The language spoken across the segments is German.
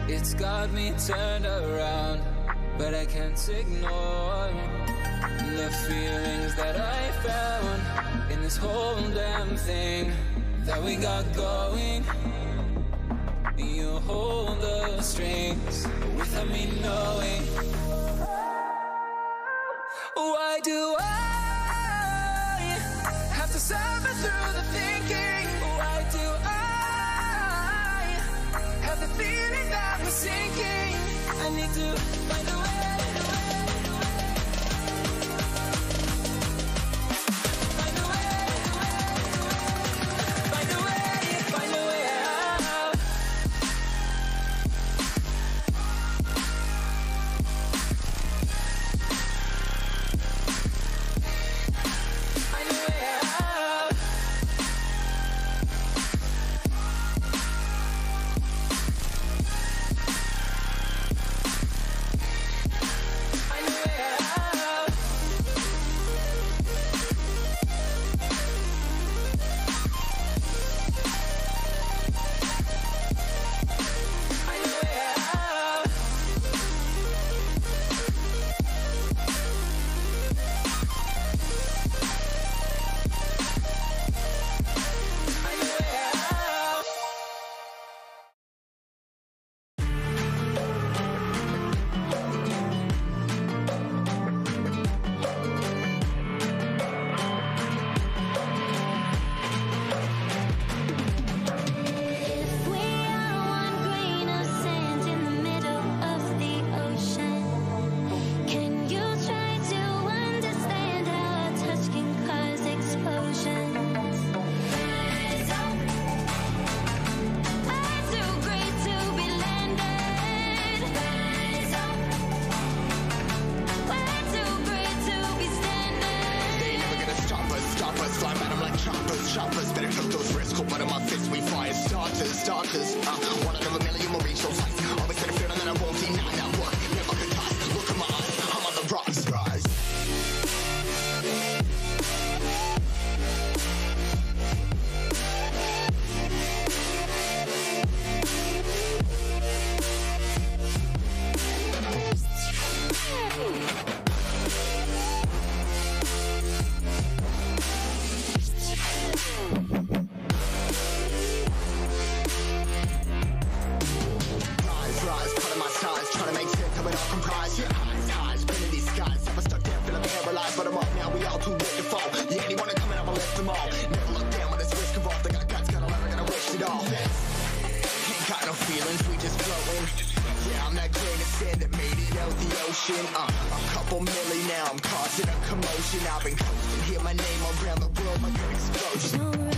It's got me turned around, but I can't ignore the feelings that I found in this whole damn thing that we got going. You hold the strings without me knowing. Why do I have to suffer through the thinking? Why do I have the feeling that we're sinking? I need to find a way. Shoppers, better cook those risks. Cold blood in my fists, we fire starters. One out of a million will reach those heights. Always had a feeling that I won't deny that work. Never could toss. Look at my eyes, I'm on the rocks. Rise. A couple milli now, I'm causing a commotion. I've been coasting, hear my name around the world like an explosion.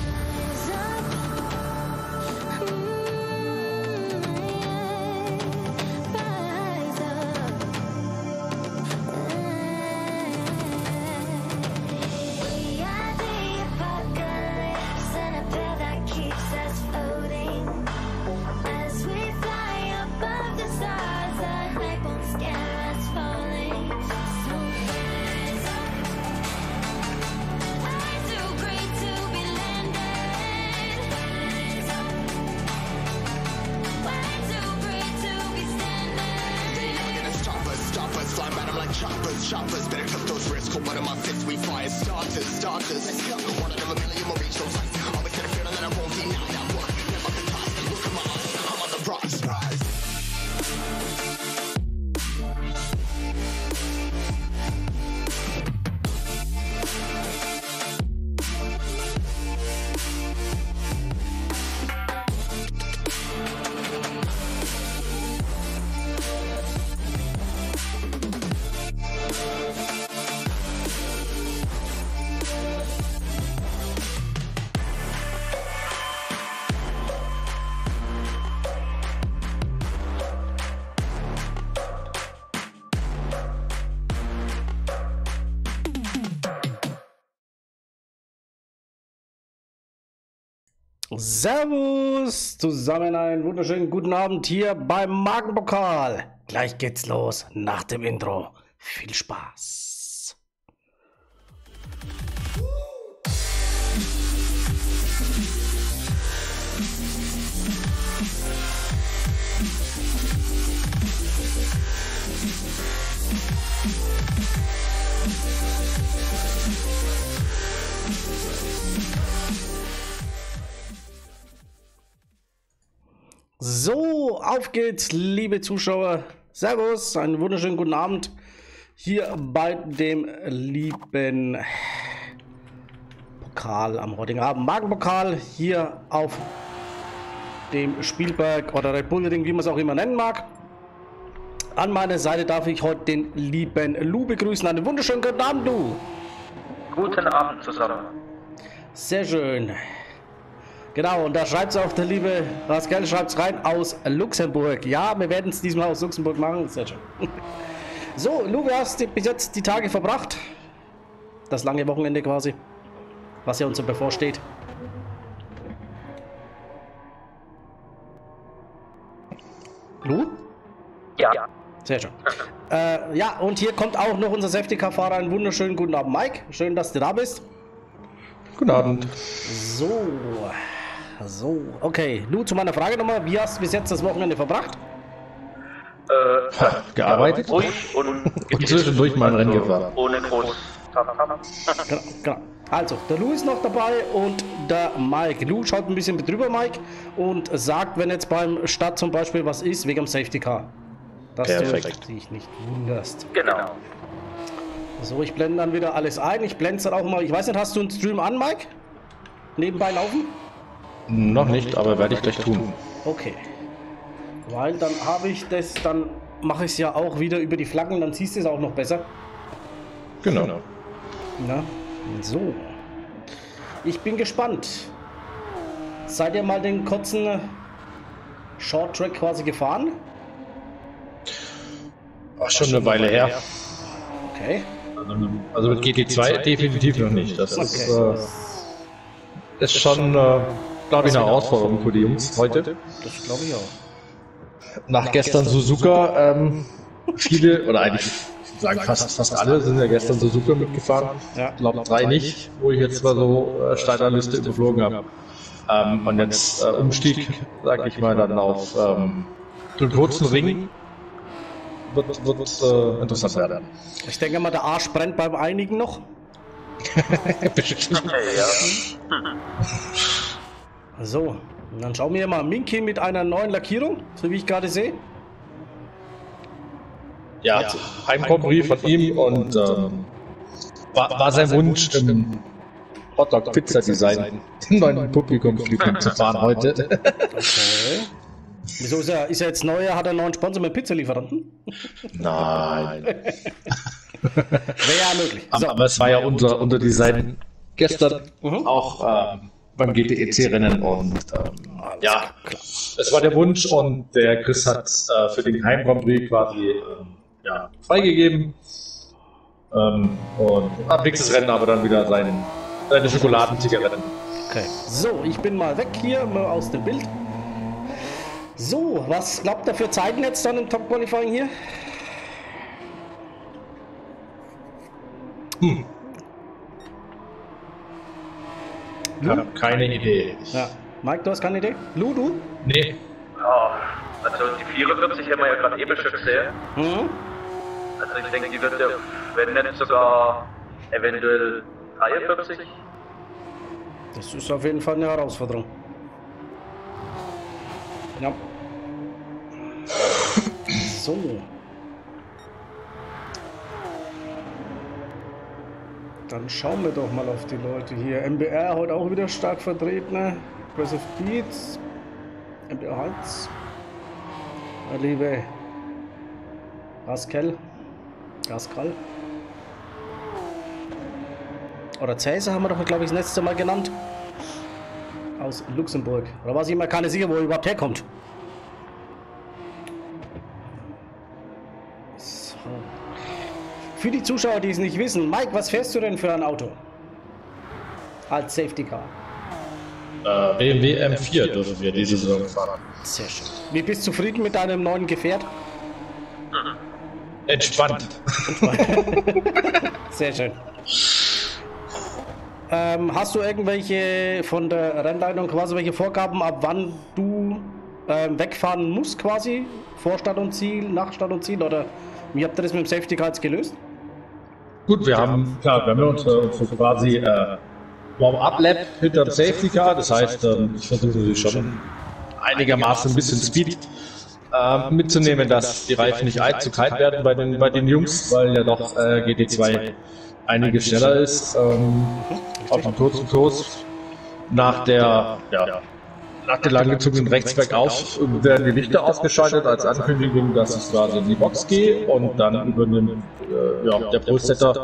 Shoppers, better cook those risks. Cold blood in my fists, we fire starters. Let's go. One out of a million will reach those heights. Always had a feeling that I won't deny that work. Never could toss. Look at my eyes, I'm on the rocks. Rise. Servus zusammen, einen wunderschönen guten Abend hier beim Magenpokal. Gleich geht's los nach dem Intro. Viel Spaß. So, auf geht's, liebe Zuschauer. Servus, einen wunderschönen guten Abend hier bei dem lieben Pokal am heutigen Abend. Magenpokal hier auf dem Spielberg oder Red Bull Ring, wie man es auch immer nennen mag. An meiner Seite darf ich heute den lieben Lou begrüßen. Einen wunderschönen guten Abend, Lou. Guten Abend zusammen. Sehr schön. Genau, und da schreibt es auch der liebe Rascal, schreibt es rein aus Luxemburg. Ja, wir werden es diesmal aus Luxemburg machen. Sehr schön. So, Lou, wie hast du bis jetzt die Tage verbracht? Das lange Wochenende quasi, was ja uns so bevorsteht. Lou? Ja. Sehr schön. Ja, und hier kommt auch noch unser Safety-Car-Fahrer. Einen wunderschönen guten Abend, Mike. Schön, dass du da bist. Guten Abend. So, okay. Lou, zu meiner Frage nochmal. Wie hast du bis jetzt das Wochenende verbracht? Gearbeitet Ruhig und zwischendurch mal ein Rennen gefahren. ohne groß. Genau. Also, der Lou ist noch dabei und der Mike. Lou schaut ein bisschen drüber, Mike, und sagt, wenn jetzt beim Start zum Beispiel was ist, wegen dem Safety Car. Dass Perfekt. du dich nicht wunderst. Genau. So, ich blende dann wieder alles ein. Ich blende es dann auch mal. Ich weiß nicht, hast du einen Stream an, Mike? Nebenbei laufen? Noch nicht, aber werde ich gleich tun. Okay. Weil dann habe ich das, dann mache ich es ja auch wieder über die Flaggen, dann siehst du es auch noch besser. Genau. Na, so. Ich bin gespannt. Seid ihr mal den kurzen Short Track quasi gefahren? War schon eine Weile her. Okay. Also mit GT2 definitiv noch nicht. Das ist schon, glaube ich, eine Herausforderung für die Jungs heute. Das glaube ich auch. Nach gestern Suzuka, viele, oder eigentlich, ich sagen fast alle sind ja gestern Suzuka mitgefahren. Ja. Ich glaube 3 nicht, wo ich jetzt mal so steile Liste überflogen habe. Und jetzt Umstieg, sage ich mal, dann auf den kurzen Ring. Wird interessant werden. Ich denke mal, der Arsch brennt beim einigen noch. So, und dann schauen wir mal. Minky mit einer neuen Lackierung, so wie ich gerade sehe. Ja, Heimkommenbrief von ihm und war sein Wunsch im Hotdog Pizza Design den neuen Publikumsliebling zu fahren heute. Okay. Wieso ist er jetzt neuer? Hat er einen neuen Sponsor mit Pizzalieferanten? Nein. Wäre ja möglich. So. Aber es war ja unser Design gestern auch beim GTEC-Rennen und ja, es war der Wunsch und der Chris hat für den Heimkommenbrief quasi freigegeben und am nächstes Rennen aber dann wieder seine Schokoladenzigaretten. Okay. So, ich bin mal weg hier, mal aus dem Bild. So, was glaubt ihr für Zeiten jetzt dann im Top Qualifying hier? Keine Idee. Ja. Mike, du hast keine Idee? Lou, du? Nee. Ja, also die 44 haben wir ja gerade eben schon gesehen. Mhm. Also ich denke, die wird ja, wenn nicht sogar eventuell 43. Das ist auf jeden Fall eine Herausforderung. Ja. So. Dann schauen wir doch mal auf die Leute hier. MBR heute auch wieder stark vertreten. Aggressive Beats. MBR Heinz. Der liebe Rascal. Gascal. Oder Cäsar haben wir doch, glaube ich, das letzte Mal genannt. Aus Luxemburg. Oder war ich immer keine sicher, wo er überhaupt herkommt. So. Für die Zuschauer, die es nicht wissen, Mike, was fährst du denn für ein Auto? Als Safety Car. BMW M4 dürfen wir diese Saison fahren. Sehr schön. Wie bist du zufrieden mit deinem neuen Gefährt? Entspannt. Sehr schön. Hast du irgendwelche von der Rennleitung quasi welche Vorgaben, ab wann du wegfahren musst quasi? Vor Start und Ziel, nach Start und Ziel? Oder wie habt ihr das mit dem Safety Car jetzt gelöst? Gut, wir haben uns quasi Warm-Up-Lap hinter dem Safety Car. Das heißt, ich versuche natürlich schon einigermaßen ein bisschen Speed mitzunehmen, dass die Reifen nicht allzu kalt werden bei den Jungs, weil ja doch GT2 einiges schneller ist auf dem kurzen Kurs. Nach der langgezogenen Rechtsbergauf werden die Lichter ausgeschaltet als Ankündigung, dass ich quasi in die Box gehe und dann übernimmt der Pro-Setter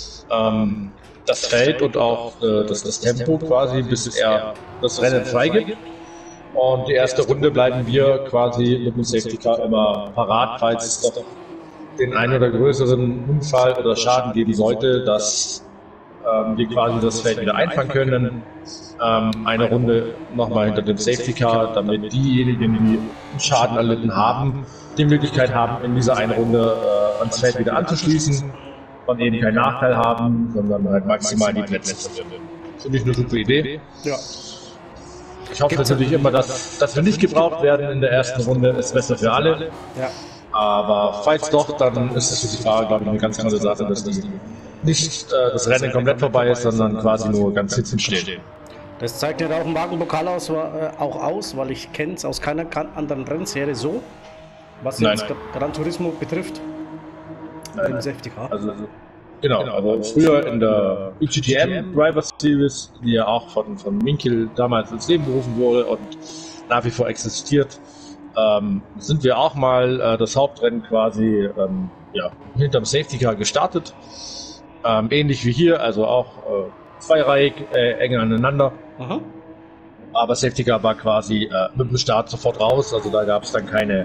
das Feld und auch das Tempo quasi, bis er das Rennen freigibt. Und die erste Runde bleiben wir quasi mit dem Safety Car immer parat, falls es doch den einen oder größeren Unfall oder Schaden geben sollte, dass wir quasi das Feld wieder einfangen können. Eine Runde nochmal hinter dem Safety Car, damit diejenigen, die Schaden erlitten haben, die Möglichkeit haben, in dieser einen Runde ans Feld wieder anzuschließen und eben keinen Nachteil haben, sondern halt maximal die Plätze zu gewinnen. Finde ich eine super Idee. Ja. Ich hoffe natürlich immer, dass wir nicht gebraucht werden in der ersten Runde. Ist besser für alle. Ja. Aber falls doch, dann ist es für die Fahrer, glaube ich, eine ganz tolle Sache, dass die nicht das Rennen komplett vorbei ist, sondern quasi nur ganz hinten stehen. Das zeigt ja auch im Wagenpokal auch aus, weil ich kenne es aus keiner anderen Rennserie so, was jetzt Gran Turismo betrifft. Im Safety Car. Also, genau, also früher in der UCGM Driver Series, die ja auch von Winkel damals ins Leben gerufen wurde und nach wie vor existiert, sind wir auch mal das Hauptrennen quasi hinterm Safety Car gestartet. Ähnlich wie hier, also auch zweireihig, eng aneinander. Aha. Aber Safety Car war quasi mit dem Start sofort raus, also da gab es dann keine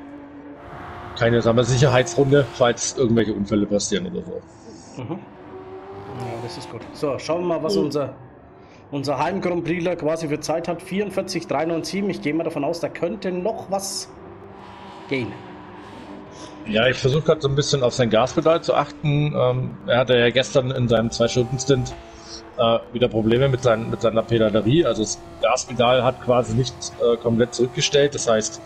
sagen wir, Sicherheitsrunde, falls irgendwelche Unfälle passieren oder so. Mhm. Ja, das ist gut. So, schauen wir mal, was unser Heim-Grand Prixler quasi für Zeit hat. 44,397. Ich gehe mal davon aus, da könnte noch was gehen. Ja, ich versuche gerade so ein bisschen auf sein Gaspedal zu achten. Er hatte ja gestern in seinem 2-Stunden-Stint wieder Probleme mit seiner Pedalerie. Also das Gaspedal hat quasi nicht komplett zurückgestellt. Das heißt,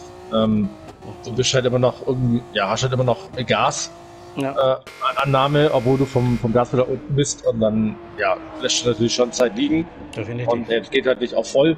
du bist halt immer noch irgendwie, hast halt immer noch Gasannahme, obwohl du vom Gaspedal unten bist, und dann lässt du natürlich schon Zeit liegen. Definitiv. Und er geht halt nicht auf voll.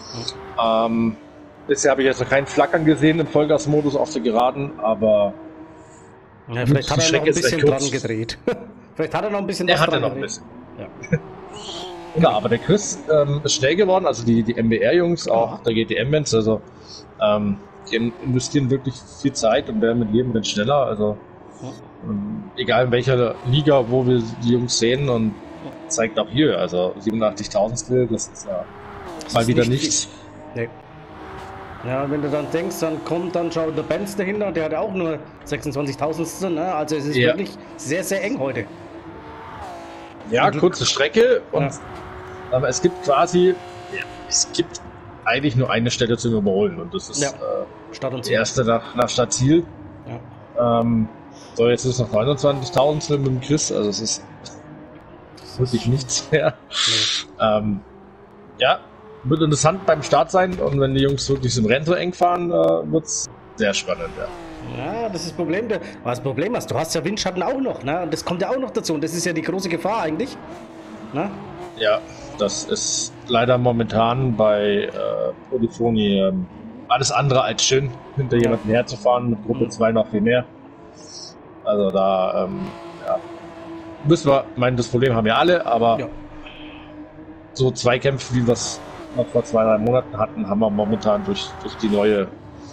Bisher habe ich jetzt noch kein Flackern gesehen im Vollgasmodus auf der Geraden, aber vielleicht hat er noch ein bisschen dran gedreht. Vielleicht hat er noch ein bisschen dran gedreht. Ein bisschen. Ja, aber der Chris ist schnell geworden, also die MBR-Jungs, auch der GTM-Bands, also die investieren wirklich viel Zeit und werden mit jedem Rennen schneller, also egal in welcher Liga, wo wir die Jungs sehen, und zeigt auch hier, also 87.000, das ist ja mal wieder nichts. Nee. Ja, wenn du dann denkst, dann kommt dann schon der Benz dahinter, der hat auch nur 26.000, ne? Also es ist wirklich sehr, sehr eng heute. Ja, kurze Strecke und aber es gibt quasi, eigentlich nur eine Stelle zum Überholen, und das ist Stadt und die erste nach Stadtziel. Ja. So, jetzt ist es noch 29.000 mit dem Chris, also es ist wirklich nichts mehr. Nee. Wird interessant beim Start sein, und wenn die Jungs wirklich im Rennen so eng fahren, wird es sehr spannend. Ja, das ist das Problem. Was das Problem ist, du hast ja Windschatten auch noch, ne? Und das kommt ja auch noch dazu, und das ist ja die große Gefahr eigentlich. Ne? Ja, das ist leider momentan bei Polyphony alles andere als schön, hinter jemanden herzufahren, mit Gruppe 2 noch viel mehr. Also da müssen wir, das Problem haben wir alle, aber so Zweikämpfe, wie wir es noch vor 2-3 Monaten hatten, haben wir momentan durch die neuen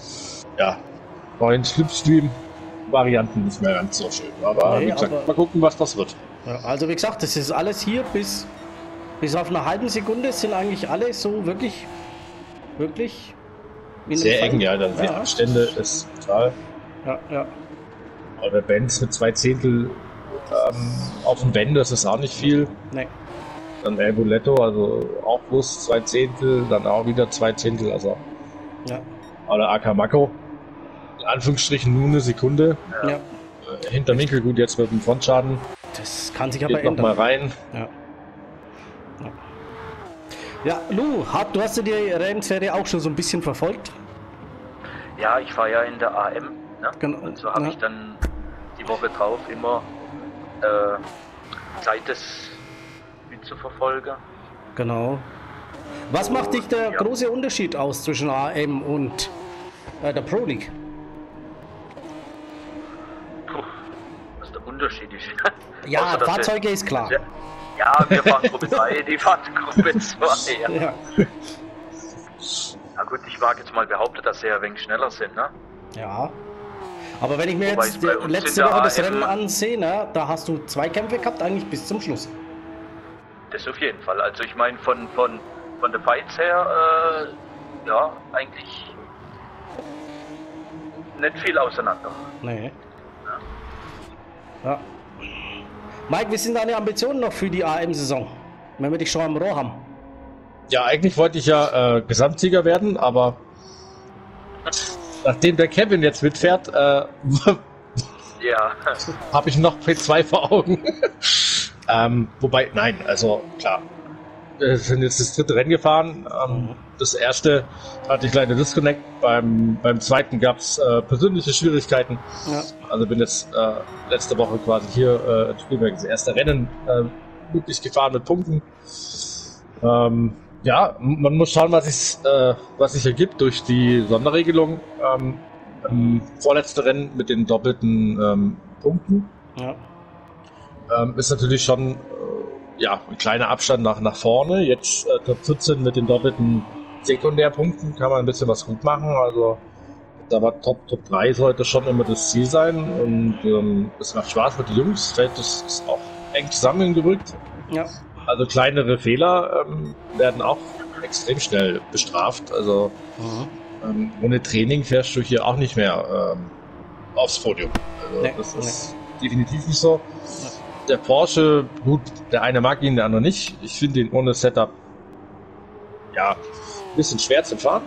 Slipstream-Varianten nicht mehr ganz so schön. Aber wie gesagt, mal gucken, was das wird. Ja, also wie gesagt, das ist alles hier bis auf eine halbe Sekunde sind eigentlich alle so wirklich sehr eng, ja. Die Abstände ist total. Ja. Aber der Benz mit 2 Zehntel auf dem Bände, das ist auch nicht viel. Nee. Dann El Boletto, also auch bloß 2 Zehntel, dann auch wieder 2 Zehntel, also. Ja. Oder Akamako, in Anführungsstrichen nur eine Sekunde. Ja. Hinter Winkel, gut, jetzt mit dem Frontschaden. Das kann sich aber ändern. Noch mal rein. Ja, Lou, du hast ja die Rennserie auch schon so ein bisschen verfolgt? Ja, ich fahre ja in der AM, ne? Genau. Und so habe ich dann die Woche drauf immer Zeit, das mitzuverfolgen. Genau. Was macht dich der Ja. große Unterschied aus zwischen AM und der Pro League? Puh, was der Unterschied ist. Ja, Außer, dass Fahrzeuge ist klar. Ja, wir fahren Gruppe 3, die fahren Gruppe 2. Ja. Ja. Na gut, ich mag jetzt mal behaupten, dass sie ja ein wenig schneller sind, ne? Ja. Aber wenn ich mir Wobei jetzt es bei uns letzte in der Woche das AM Rennen ansehe, ne, da hast du 2 Kämpfe gehabt, eigentlich bis zum Schluss. Das auf jeden Fall. Also ich meine von der Fights her, ja, eigentlich nicht viel auseinander. Nee. Ja. Mike, wie sind deine Ambitionen noch für die AM-Saison? Wenn wir dich schon am Rohr haben. Ja, eigentlich wollte ich ja Gesamtsieger werden, aber nachdem der Kevin jetzt mitfährt, Ja, habe ich noch P2 vor Augen. Wobei, nein, also klar. Wir sind jetzt das 3. Rennen gefahren. Das erste hatte ich leider Disconnect. Beim zweiten gab es persönliche Schwierigkeiten. Ja. Also bin jetzt letzte Woche quasi hier in Spielberg das erste Rennen wirklich gefahren mit Punkten. Ja, man muss schauen, was sich ergibt durch die Sonderregelung. Vorletzte Rennen mit den doppelten Punkten. Ja. Ist natürlich schon ja, ein kleiner Abstand nach vorne. Jetzt Top 14 mit den doppelten Sekundärpunkten kann man ein bisschen was gut machen. Also da war Top 3 sollte schon immer das Ziel sein. Und es macht Spaß mit den Jungs. Das Feld ist auch eng zusammengerückt. Ja. Also kleinere Fehler werden auch extrem schnell bestraft. Also ohne Training fährst du hier auch nicht mehr aufs Podium. Also Nee, das ist definitiv nicht so. Der Porsche, gut, der eine mag ihn, der andere nicht. Ich finde ihn ohne Setup ja ein bisschen schwer zu fahren,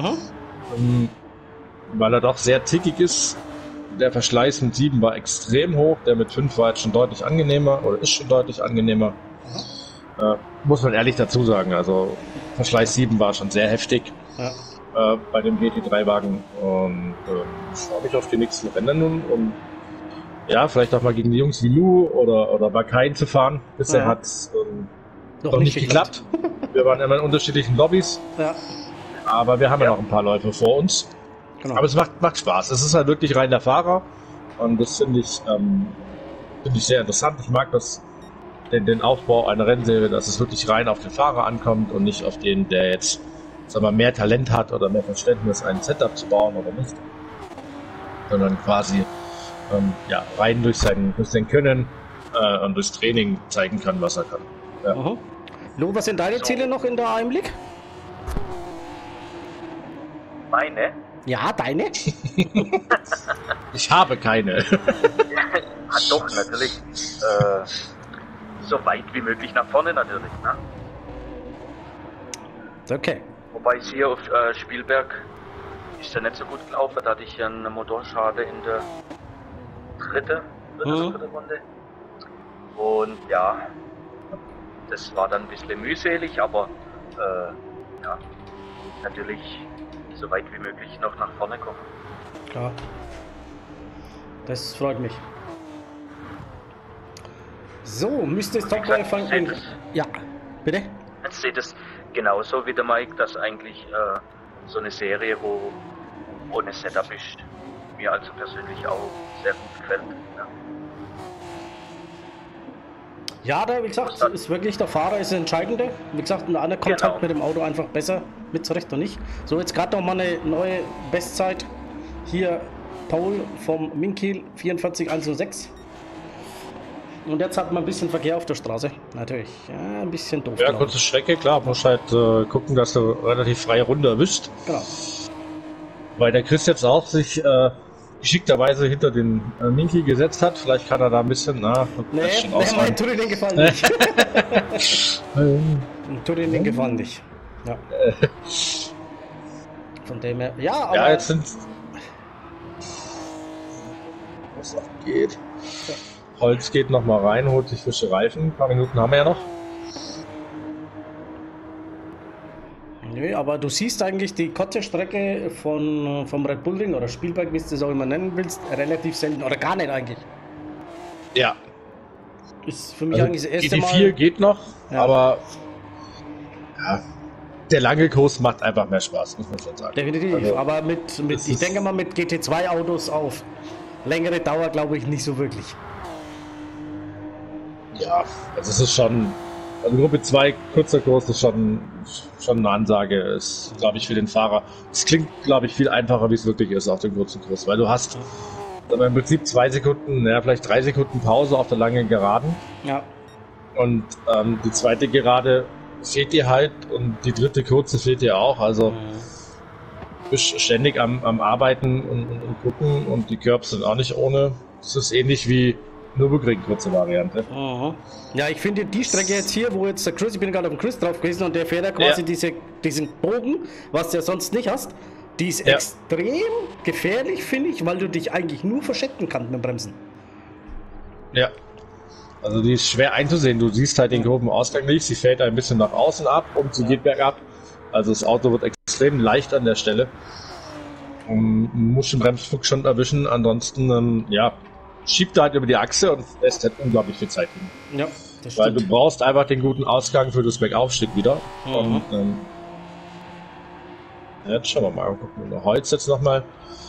weil er doch sehr tickig ist. Der Verschleiß mit 7 war extrem hoch, der mit 5 war jetzt schon deutlich angenehmer oder ist schon deutlich angenehmer. Muss man ehrlich dazu sagen, also Verschleiß 7 war schon sehr heftig bei dem GT3-Wagen und ich freue mich auf die nächsten Rennen nun und ja, vielleicht auch mal gegen die Jungs wie Lou oder Bakain zu fahren. Bisher hat es noch nicht geklappt. Wir waren immer in unterschiedlichen Lobbys, aber wir haben ja noch ein paar Läufe vor uns. Genau. Aber es macht Spaß. Es ist halt wirklich rein der Fahrer und das finde ich sehr interessant. Ich mag den Aufbau einer Rennserie, dass es wirklich rein auf den Fahrer ankommt und nicht auf den, der jetzt sagen wir, mehr Talent hat oder mehr Verständnis, ein Setup zu bauen oder nicht, sondern quasi rein durch sein Können und durchs Training zeigen kann, was er kann. Ja. Lou, was sind deine Ziele noch in der AM League? meine. Ja, deine? Ich habe keine. Doch, natürlich. So weit wie möglich nach vorne natürlich. Ne? Okay. Wobei es hier auf Spielberg ist ja nicht so gut gelaufen. Da hatte ich ja eine Motorschade in der dritten Runde. Und ja, das war dann ein bisschen mühselig, aber ja, natürlich so weit wie möglich noch nach vorne kommen. Klar. Das freut mich. So, müsste es doch gesagt, mal ich sehe Ja, bitte? Ich sehe das genauso wie der Mike, dass eigentlich so eine Serie, wo ohne Setup ist, mir also persönlich auch sehr gut gefällt. Ja. Ja, da, wie gesagt, ist wirklich der Fahrer ist der Entscheidende. Wie gesagt, der andere kommt Genau. halt mit dem Auto einfach besser mit zurecht und nicht. So, jetzt gerade noch mal eine neue Bestzeit. Hier Paul vom Minkiel 44,106. Und jetzt hat man ein bisschen Verkehr auf der Straße. Natürlich, ja, ein bisschen doof. Ja, glaub ich. kurze Strecke, klar. Musst halt gucken, dass du relativ freie Runde erwischt. Genau. Weil der Chris jetzt auch sich geschickterweise hinter den Minky gesetzt hat. Vielleicht kann er da ein bisschen, Nee, mein tut dir den Gefallen nicht. Tut dir den Gefallen nicht. Ja. Von dem her, ja, aber Ja, jetzt sind. Was geht? Holz geht noch mal rein, holt sich frische Reifen. Ein paar Minuten haben wir ja noch. nö, aber du siehst eigentlich die kurze Strecke vom Red Bull Ring oder Spielberg, wie du es auch immer nennen willst, relativ selten oder gar nicht eigentlich. Ja. Ist für mich Also eigentlich das erste GT4 Mal. geht noch, Ja. aber ja, der lange Kurs macht einfach mehr Spaß, muss man schon sagen. Definitiv, Also, aber ich denke mal mit GT2-Autos auf längere Dauer glaube ich nicht so wirklich. Ja, also es ist schon, also Gruppe 2, kurzer Kurs ist schon eine Ansage, ist, glaube ich, für den Fahrer. Es klingt, glaube ich, viel einfacher, wie es wirklich ist auf dem kurzen Kurs, weil du hast aber im Prinzip 2 Sekunden, vielleicht 3 Sekunden Pause auf der langen Geraden. Ja. Und die zweite Gerade fehlt dir halt und die dritte kurze fehlt dir auch. Also du bist ständig am Arbeiten und gucken und die Curbs sind auch nicht ohne. Das ist ähnlich wie Nürburgring, kurze Variante. Ja, ich finde die Strecke jetzt hier, wo jetzt der Chris, ich bin gerade auf dem Chris drauf gewesen und der fährt ja quasi diesen Bogen, was du ja sonst nicht hast. Die ist extrem gefährlich, finde ich, weil du dich eigentlich nur verschätzen kannst mit dem Bremsen. Ja. Also die ist schwer einzusehen. Du siehst halt den groben Ausgang nicht. Sie fällt ein bisschen nach außen ab und sie geht bergab. Also das Auto wird extrem leicht an der Stelle. Und muss den Bremsflug schon erwischen. Ansonsten, schiebt er halt über die Achse und lässt halt unglaublich viel Zeit liegen. Ja, das Weil stimmt. du brauchst einfach den guten Ausgang für das Bergaufstieg wieder. Und jetzt schauen wir mal. Gucken wir Holz jetzt nochmal.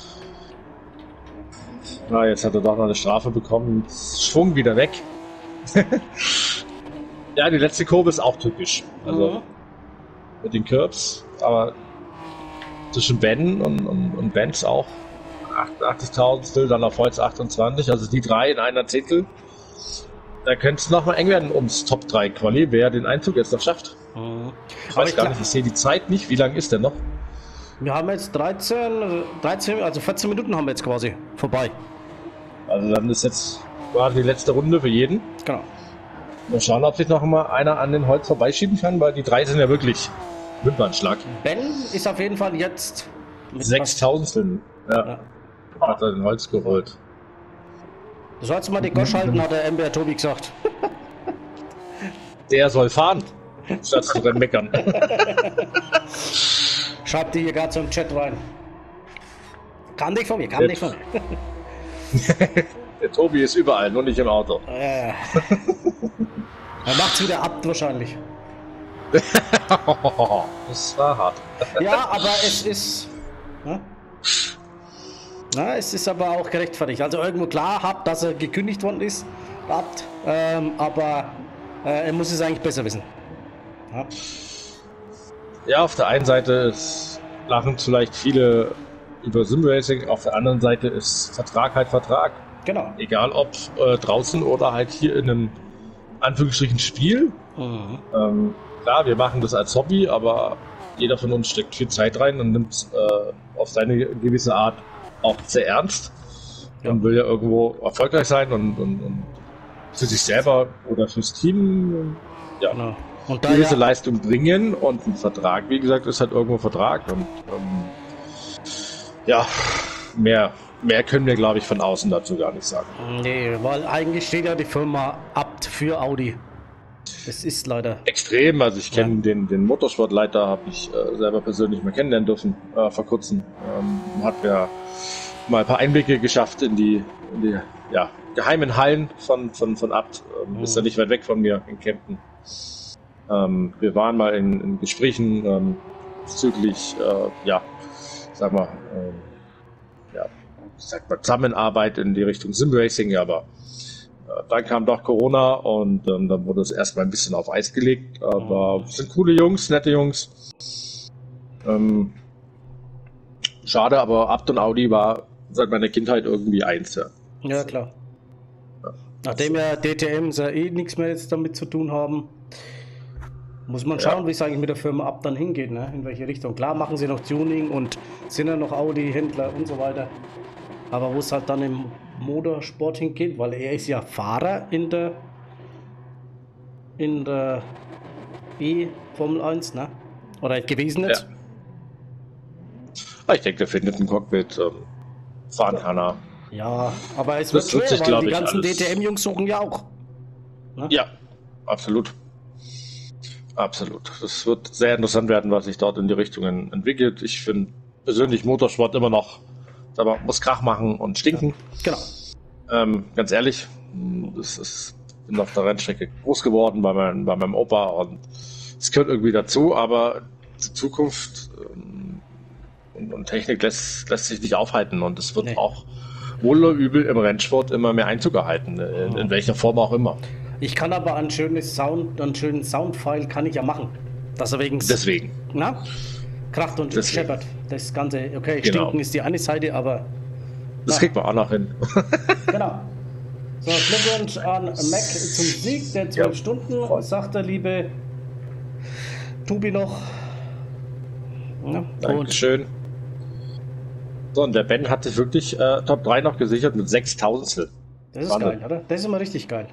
Jetzt hat er doch noch eine Strafe bekommen. Schwung wieder weg. Ja, die letzte Kurve ist auch typisch. Also mit den Curbs, aber zwischen Ben und Benz auch 88.000, dann auf Holz 28, also die 3 in einer Zehntel. Da könnte es nochmal eng werden ums Top 3 Quali, wer den Einzug jetzt noch schafft. Ich weiß gar nicht, ich sehe die Zeit nicht. Wie lang ist der noch? Wir haben jetzt 13, also 14 Minuten haben wir jetzt quasi vorbei. Also dann ist jetzt gerade die letzte Runde für jeden. Genau. Mal schauen, ob sich noch mal einer an den Holz vorbeischieben kann, weil die 3 sind ja wirklich Wimpernschlag. Ben ist auf jeden Fall jetzt mit 6.000. Ja. Hat er den Holz geholt. Du sollst mal die Gosch halten, hat der MBR Tobi gesagt. Der soll fahren, statt zu meckern. Schreibt die hier gerade so im Chat rein. Kann nicht von mir, kann nicht von mir. Der Tobi ist überall, nur nicht im Auto. Er macht's wieder ab wahrscheinlich. Das war hart. Ja, aber es ist... es ist aber auch gerechtfertigt. Also irgendwo klar habt, dass er gekündigt worden ist, aber er muss es eigentlich besser wissen. Ja, auf der einen Seite lachen vielleicht viele über Simracing, auf der anderen Seite ist Vertrag halt Vertrag. Genau. Egal ob draußen oder halt hier in einem Anführungsstrichen Spiel. Klar, wir machen das als Hobby, aber jeder von uns steckt viel Zeit rein und nimmt es auf seine gewisse Art auch sehr ernst und will ja irgendwo erfolgreich sein und für sich selber oder fürs Team Genau. Und gewisse Leistung bringen und ein Vertrag, wie gesagt, ist halt irgendwo Vertrag und mehr können wir, glaube ich, von außen dazu gar nicht sagen. Nee, weil eigentlich steht ja die Firma Abt für Audi. Es ist leider... Extrem, also ich kenne den Motorsportleiter, habe ich selber persönlich mal kennenlernen dürfen vor kurzem. Hat ja mal ein paar Einblicke geschafft in die geheimen Hallen von Abt. Ist ja nicht weit weg von mir in Kempten. Wir waren mal in Gesprächen bezüglich Zusammenarbeit in die Richtung Simracing, aber dann kam doch Corona und dann wurde es erstmal ein bisschen auf Eis gelegt. Aber es sind coole Jungs, nette Jungs. Schade, aber Abt und Audi war seit meiner Kindheit irgendwie eins. Ja, klar. Nachdem ja DTM nichts mehr jetzt damit zu tun haben, muss man schauen, wie es eigentlich mit der Firma Abt dann hingeht, ne? In welche Richtung. Klar machen sie noch Tuning und sind ja noch Audi-Händler und so weiter. Aber wo es halt dann im Motorsport hingeht, weil er ist ja Fahrer in der E-Formel 1, ne? Oder gewesen jetzt? Ja. Ich denke, der findet ein Cockpit, fahren kann er. Ja, aber es wird schwer, weil die ganzen DTM-Jungs suchen ja auch. Ne? Ja, absolut. Absolut. Das wird sehr interessant werden, was sich dort in die Richtungen entwickelt. Ich finde persönlich Motorsport immer noch, aber muss Krach machen und stinken. Genau. Ganz ehrlich, bin auf der Rennstrecke groß geworden bei meinem Opa und es gehört irgendwie dazu, aber die Zukunft und Technik lässt sich nicht aufhalten und es wird auch wohl oder übel im Rennsport immer mehr Einzug erhalten, in welcher Form auch immer. Ich kann aber einen schönen Soundfile kann ich ja machen. Deswegen. Na? Kracht und scheppert. Das Ganze, okay, genau. Stinken ist die eine Seite, aber... Das kriegt man auch noch hin. Genau. So, Glückwunsch an Mac zum Sieg der 12 Stunden, sagt der liebe Tobi noch. Ja, Dankeschön. So, und der Ben hat sich wirklich Top 3 noch gesichert mit 6.000. Das ist geil, oder? Das ist immer richtig geil.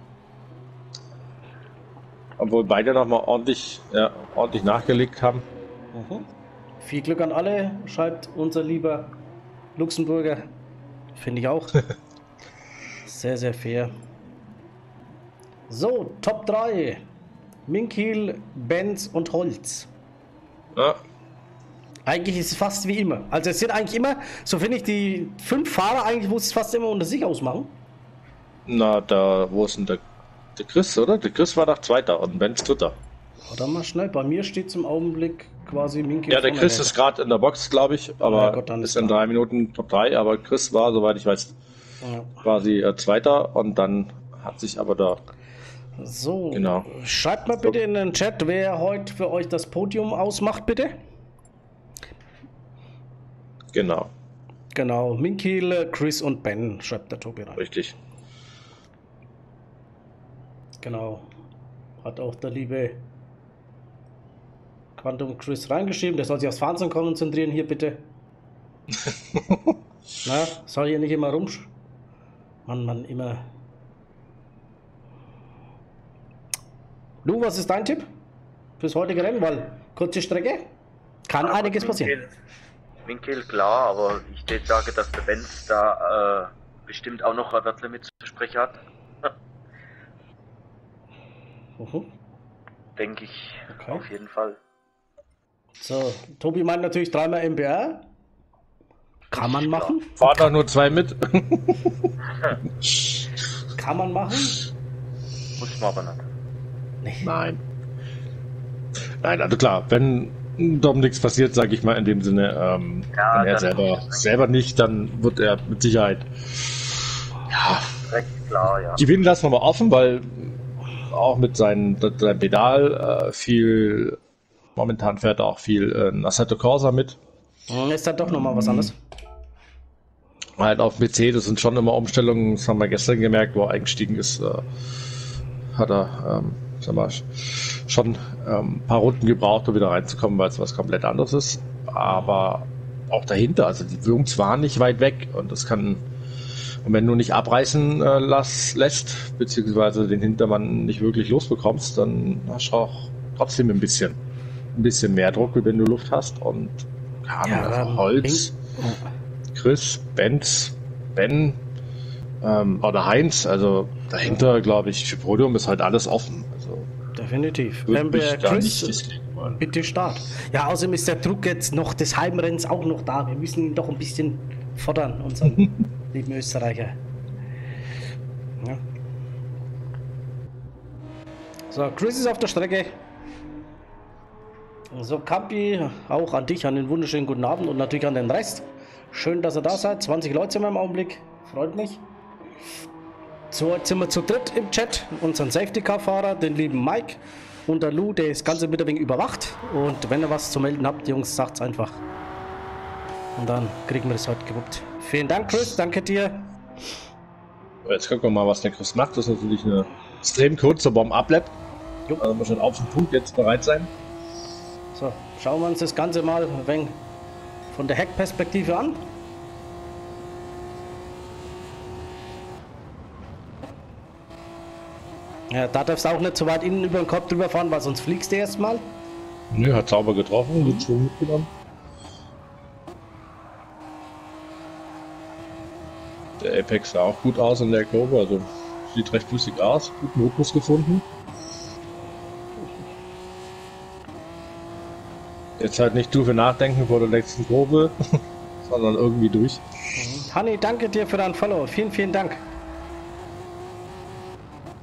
Obwohl beide nochmal ordentlich nachgelegt haben. Viel Glück an alle, schreibt unser lieber Luxemburger. Finde ich auch. Sehr, sehr fair. So, Top 3. Minkiel, Benz und Holz. Ja. Eigentlich ist es fast wie immer. Also es sind eigentlich immer, so finde ich, die 5 Fahrer eigentlich, wo es fast immer unter sich ausmachen. Na, wo ist denn der Chris, oder? Der Chris war doch Zweiter und Benz Dritter. Warte mal schnell, bei mir steht es im Augenblick quasi Minkiel. Ja, der Chris ist gerade in der Box, glaube ich, aber ist in 3 Minuten Top 3, aber Chris war, soweit ich weiß, quasi Zweiter und dann hat sich aber da... So, genau. Schreibt mal bitte in den Chat, wer heute für euch das Podium ausmacht, bitte. Genau. Genau, Minkiel, Chris und Ben, schreibt der Tobi rein. Richtig. Genau. Hat auch der liebe Quantum Chris reingeschrieben. Der soll sich aufs Fahren konzentrieren hier, bitte. Na, soll hier nicht immer Mann, immer. Lu, was ist dein Tipp fürs heutige Rennen? Weil kurze Strecke kann einiges passieren. Winkel, klar, aber ich würde sagen, dass der Benz da bestimmt auch noch ein Wörtchen mitzusprechen hat. Denke ich, auf jeden Fall. So, Tobi meint natürlich 3-mal MBR. Kann man machen. Fahrt doch nur 2 mit. Kann man machen. Muss man aber nicht. Nee. Nein, also klar, wenn Dominik passiert, sage ich mal in dem Sinne, wenn er selber nicht, dann wird er mit Sicherheit recht klar, ja. gewinnen lassen wir mal offen, weil auch mit seinem Pedal momentan fährt er auch viel Assetto Corsa mit. Ist da doch nochmal was anderes? Halt auf PC, das sind schon immer Umstellungen, das haben wir gestern gemerkt, wo er eingestiegen ist, hat er schon ein paar Runden gebraucht, um wieder reinzukommen, weil es was komplett anderes ist. Aber auch dahinter, also die Jungs waren nicht weit weg und das kann, und wenn du nicht abreißen lässt, beziehungsweise den Hintermann nicht wirklich losbekommst, dann hast du auch trotzdem ein bisschen mehr Druck, wie wenn du Luft hast. Und Holz, Chris, Benz, Ben oder Heinz, also dahinter, glaube ich, für Podium ist halt alles offen. Also, definitiv. Chris, bitte Start. Ja, außerdem ist der Druck jetzt noch des Heimrennens auch noch da. Wir müssen ihn doch ein bisschen fordern, unseren lieben Österreicher. Ja. So, Chris ist auf der Strecke. So, Campi, auch an dich, einen wunderschönen guten Abend und natürlich an den Rest. Schön, dass ihr da seid. 20 Leute sind wir im Augenblick. Freut mich. So, jetzt sind wir zu dritt im Chat. Unseren Safety-Car-Fahrer, den lieben Mike und der Lou, der das Ganze mit ein wenig überwacht. Und wenn ihr was zu melden habt, Jungs, sagt's einfach. Und dann kriegen wir das heute gewuppt. Vielen Dank, Chris. Danke dir. Jetzt gucken wir mal, was der Chris macht. Das ist natürlich eine extrem kurze Bomb-Up-Lap. Also muss schon auf den Punkt jetzt bereit sein. So, schauen wir uns das Ganze mal ein wenig von der Heckperspektive an. Ja, da darfst du auch nicht so weit innen über den Kopf drüber fahren, weil sonst fliegst du erstmal. Nö, hat sauber getroffen, wird schon mitgenommen. Der Apex sah auch gut aus in der Kurve, also sieht recht flüssig aus, guten Rhythmus gefunden. Jetzt halt nicht drüber nachdenken vor der nächsten Kurve, sondern irgendwie durch. Hanni, danke dir für deinen Follow. Vielen, vielen Dank.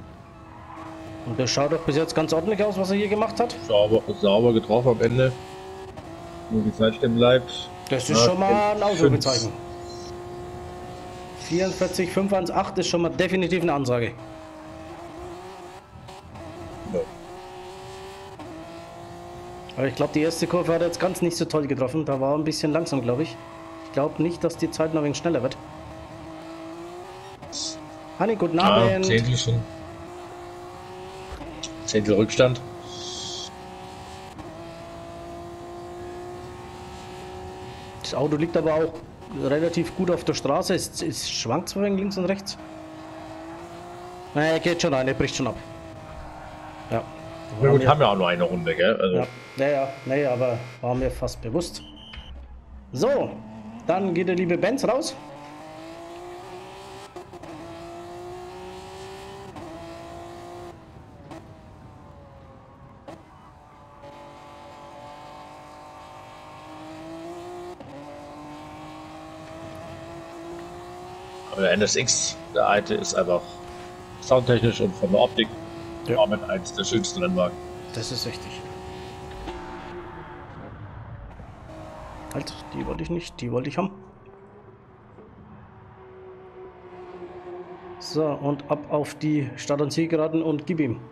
Und das schaut doch bis jetzt ganz ordentlich aus, was er hier gemacht hat. Sauber getroffen am Ende. Nur die Zeit stehen bleibt. Das ist schon mal ein Ausrufezeichen. 44,518 ist schon mal definitiv eine Ansage. Ja. Aber ich glaube, die erste Kurve hat er jetzt ganz nicht so toll getroffen. Da war er ein bisschen langsam, glaube ich. Ich glaube nicht, dass die Zeit noch ein wenig schneller wird. Hanni, guten Abend. Zehntel schon. Zehntel Rückstand. Das Auto liegt aber auch relativ gut auf der Straße. Es schwankt zwar wegen links und rechts. Naja, er geht schon rein, er bricht schon ab. Ja. Ja, gut, haben wir auch nur eine Runde, gell? Also. Nee, aber war mir fast bewusst. So, dann geht der liebe Benz raus. Aber der NSX, der alte, ist einfach soundtechnisch und von der Optik auch mit eins der schönsten Rennwagen. Das ist richtig. Halt, die wollte ich nicht, die wollte ich haben. So, und ab auf die Start- und Zielgeraden und gib ihm.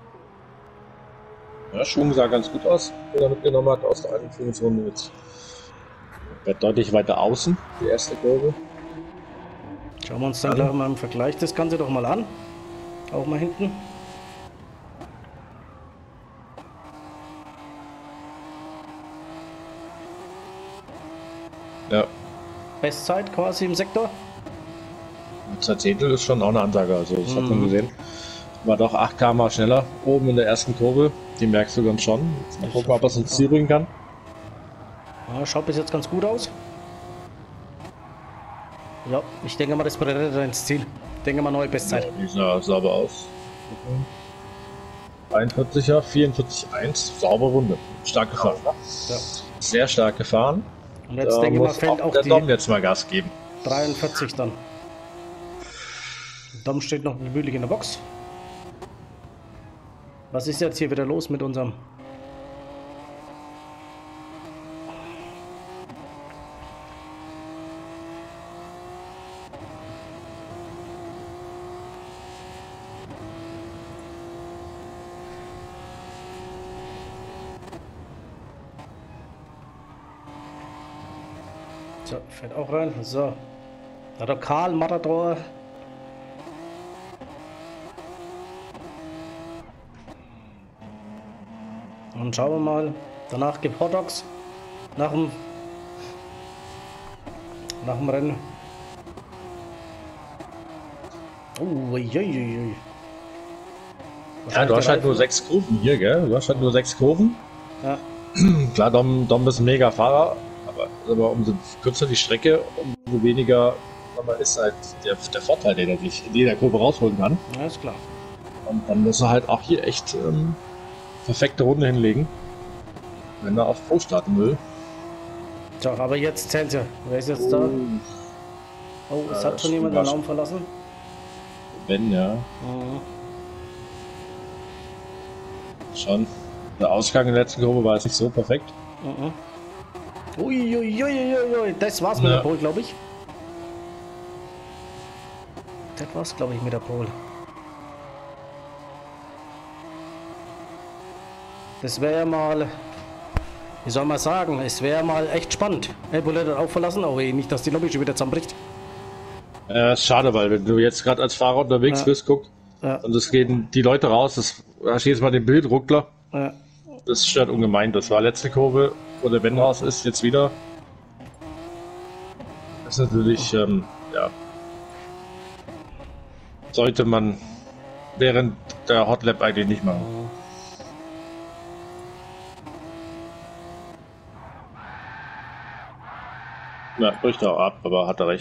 Ja, Schwung sah ganz gut aus, den er mitgenommen hat aus der Einführungsrunde jetzt. Wird deutlich weiter außen, die erste Kurve. Schauen wir uns dann gleich mal im Vergleich das Ganze doch mal an. Auch mal hinten. Ja. Bestzeit quasi im Sektor. Zur Zehntel ist schon auch eine Ansage, also das hat man gesehen. War doch 8 km schneller oben in der ersten Kurve. Die merkst du ganz schon. Jetzt mal gucken, ob er es ins Ziel bringen kann. Ja, schaut bis jetzt ganz gut aus. Ja, ich denke mal, das brennt ins Ziel. Ich denke mal, neue Bestzeit. Ja, die sah sauber aus. 41er, 44,1. Saubere Runde. Stark gefahren. Ja. Sehr stark gefahren. Und jetzt denke ich mal, fällt auch der die Dom jetzt mal Gas geben. 43 dann. Dom steht noch gemütlich in der Box. Was ist jetzt hier wieder los mit unserem... So, fährt auch rein. So. Da der Karl Matador. Und schauen wir mal. Danach gibt Hot Dogs. Nach dem Rennen. Uiuiui. Ja, du hast halt nur 6 Kurven hier, gell? Du hast halt nur 6 Kurven. Ja. Klar, Dom ist ein mega Fahrer, aber umso kürzer die Strecke, umso weniger ist halt der Vorteil, den er sich in jeder Kurve rausholen kann. Ja, ist klar. Und dann muss er halt auch hier echt perfekte Runde hinlegen, wenn er auf Pro starten will. So, aber jetzt zählt ja. Wer ist jetzt da? Oh, es hat schon jemand den Raum verlassen. Wenn, ja. Schon. Der Ausgang in der letzten Kurve war jetzt nicht so perfekt. Uiuiuiui, das war's mit der Pole, glaube ich. Das war's, glaube ich, mit der Pole. Das wäre ja mal, wie soll man sagen, es wäre mal echt spannend. Bullet hat auch verlassen, aber nicht, dass die Lobby schon wieder zusammenbricht. Ja, ist schade, weil wenn du jetzt gerade als Fahrer unterwegs bist, guck, und es gehen die Leute raus, da steht jetzt mal den Bildruckler. Ja. Das stört ungemein. Das war letzte Kurve, wo der Ben raus ist, jetzt wieder. Das ist natürlich, ja, sollte man während der Hot Lap eigentlich nicht machen. Ja, bricht er auch ab, aber hat er recht.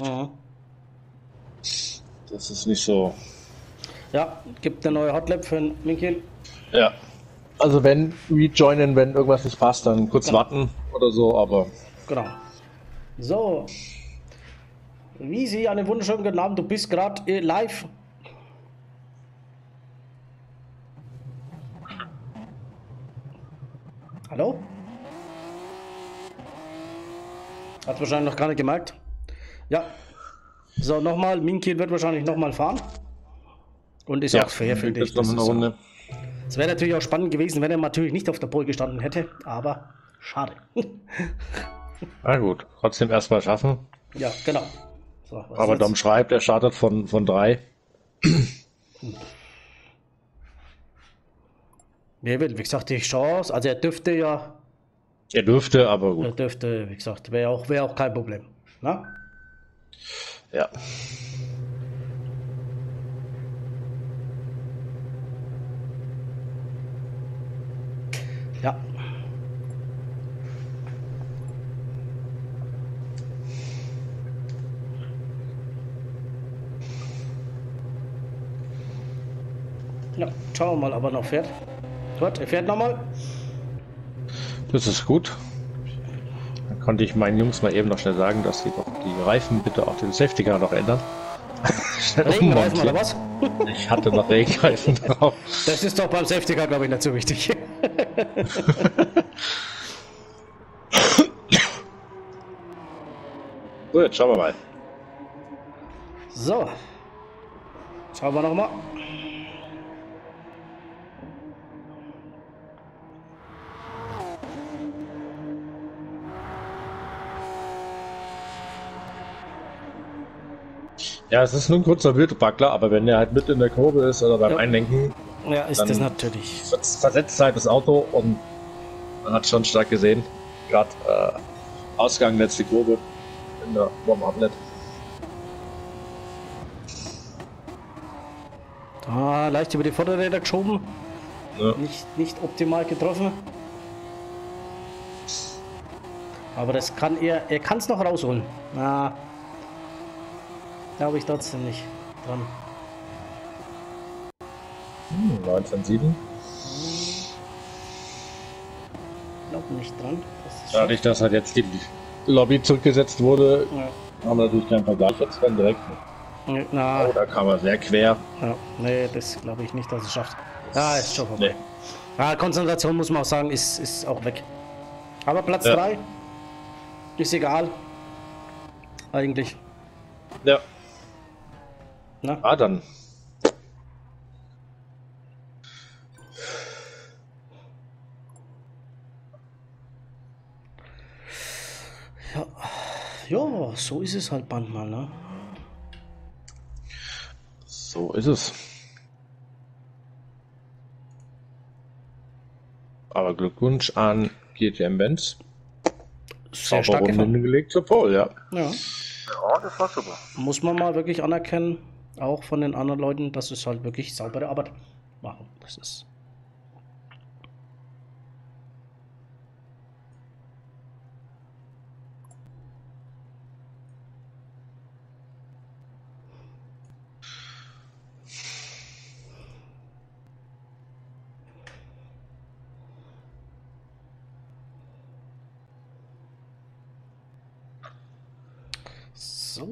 Das ist nicht so. Ja, gibt eine neue Hot Lap für den Michael. Ja. Also wenn rejoinen, wenn irgendwas nicht passt, dann kurz warten oder so, aber. Genau. So. Wie Sie einen wunderschönen guten Abend, du bist gerade live. Hallo? Hat wahrscheinlich noch gar nicht gemerkt. Ja. So, nochmal. Minkiel wird wahrscheinlich nochmal fahren. Und ist auch fair, finde ich. Das Es wäre natürlich auch spannend gewesen, wenn er natürlich nicht auf der Pole gestanden hätte. Aber schade. Na gut, trotzdem erstmal schaffen. Ja, genau. So, aber Dom schreibt, er startet von 3. Wer will, wie gesagt, die Chance, also er dürfte ja. Er dürfte, aber gut. Er dürfte, wie gesagt, wäre auch kein Problem. Na? Ja. Ja. Ja, schauen wir mal, ob er noch fährt. Gut, er fährt nochmal. Das ist gut. Dann konnte ich meinen Jungs mal eben noch schnell sagen, dass sie doch die Reifen bitte auf den Safety Car noch ändern. Regenreifen oder was? Ich hatte noch Regenreifen drauf. Das ist doch beim Safety Car, glaube ich, nicht so wichtig. So, jetzt schauen wir mal. So. Schauen wir nochmal. Ja, es ist nur ein kurzer Wildbackler, aber wenn der halt mit in der Kurve ist oder beim Einlenken, ja, ist das natürlich. Versetzt halt das Auto und man hat schon stark gesehen, gerade Ausgang letzte Kurve in der Warm-Up-Net. Da leicht über die Vorderräder geschoben. Ja. Nicht optimal getroffen. Aber das kann er kann es noch rausholen. Na, glaube ich trotzdem nicht dran. 19,7. Glaube nicht dran. Dadurch, dass halt jetzt die Lobby zurückgesetzt wurde, ja, haben wir natürlich keinen Vergleich jetzt dann direkt. Na, Oh, da kam er sehr quer. ja, nee, das glaube ich nicht, dass es schafft. Ja, ist schon vorbei. Nee. Ja, Konzentration muss man auch sagen, ist auch weg. Aber Platz 3 ist egal. Eigentlich. Ja. Na? Ah, dann. Ja, so ist es halt manchmal, ne? So ist es. Aber Glückwunsch an GTM Benz. Sehr Sauber stark Runde gefahren. hingelegt zur Pole, ja. Ja. Ja, das war super. Muss man mal wirklich anerkennen, auch von den anderen Leuten, dass es halt wirklich saubere Arbeit machen. Das ist. So.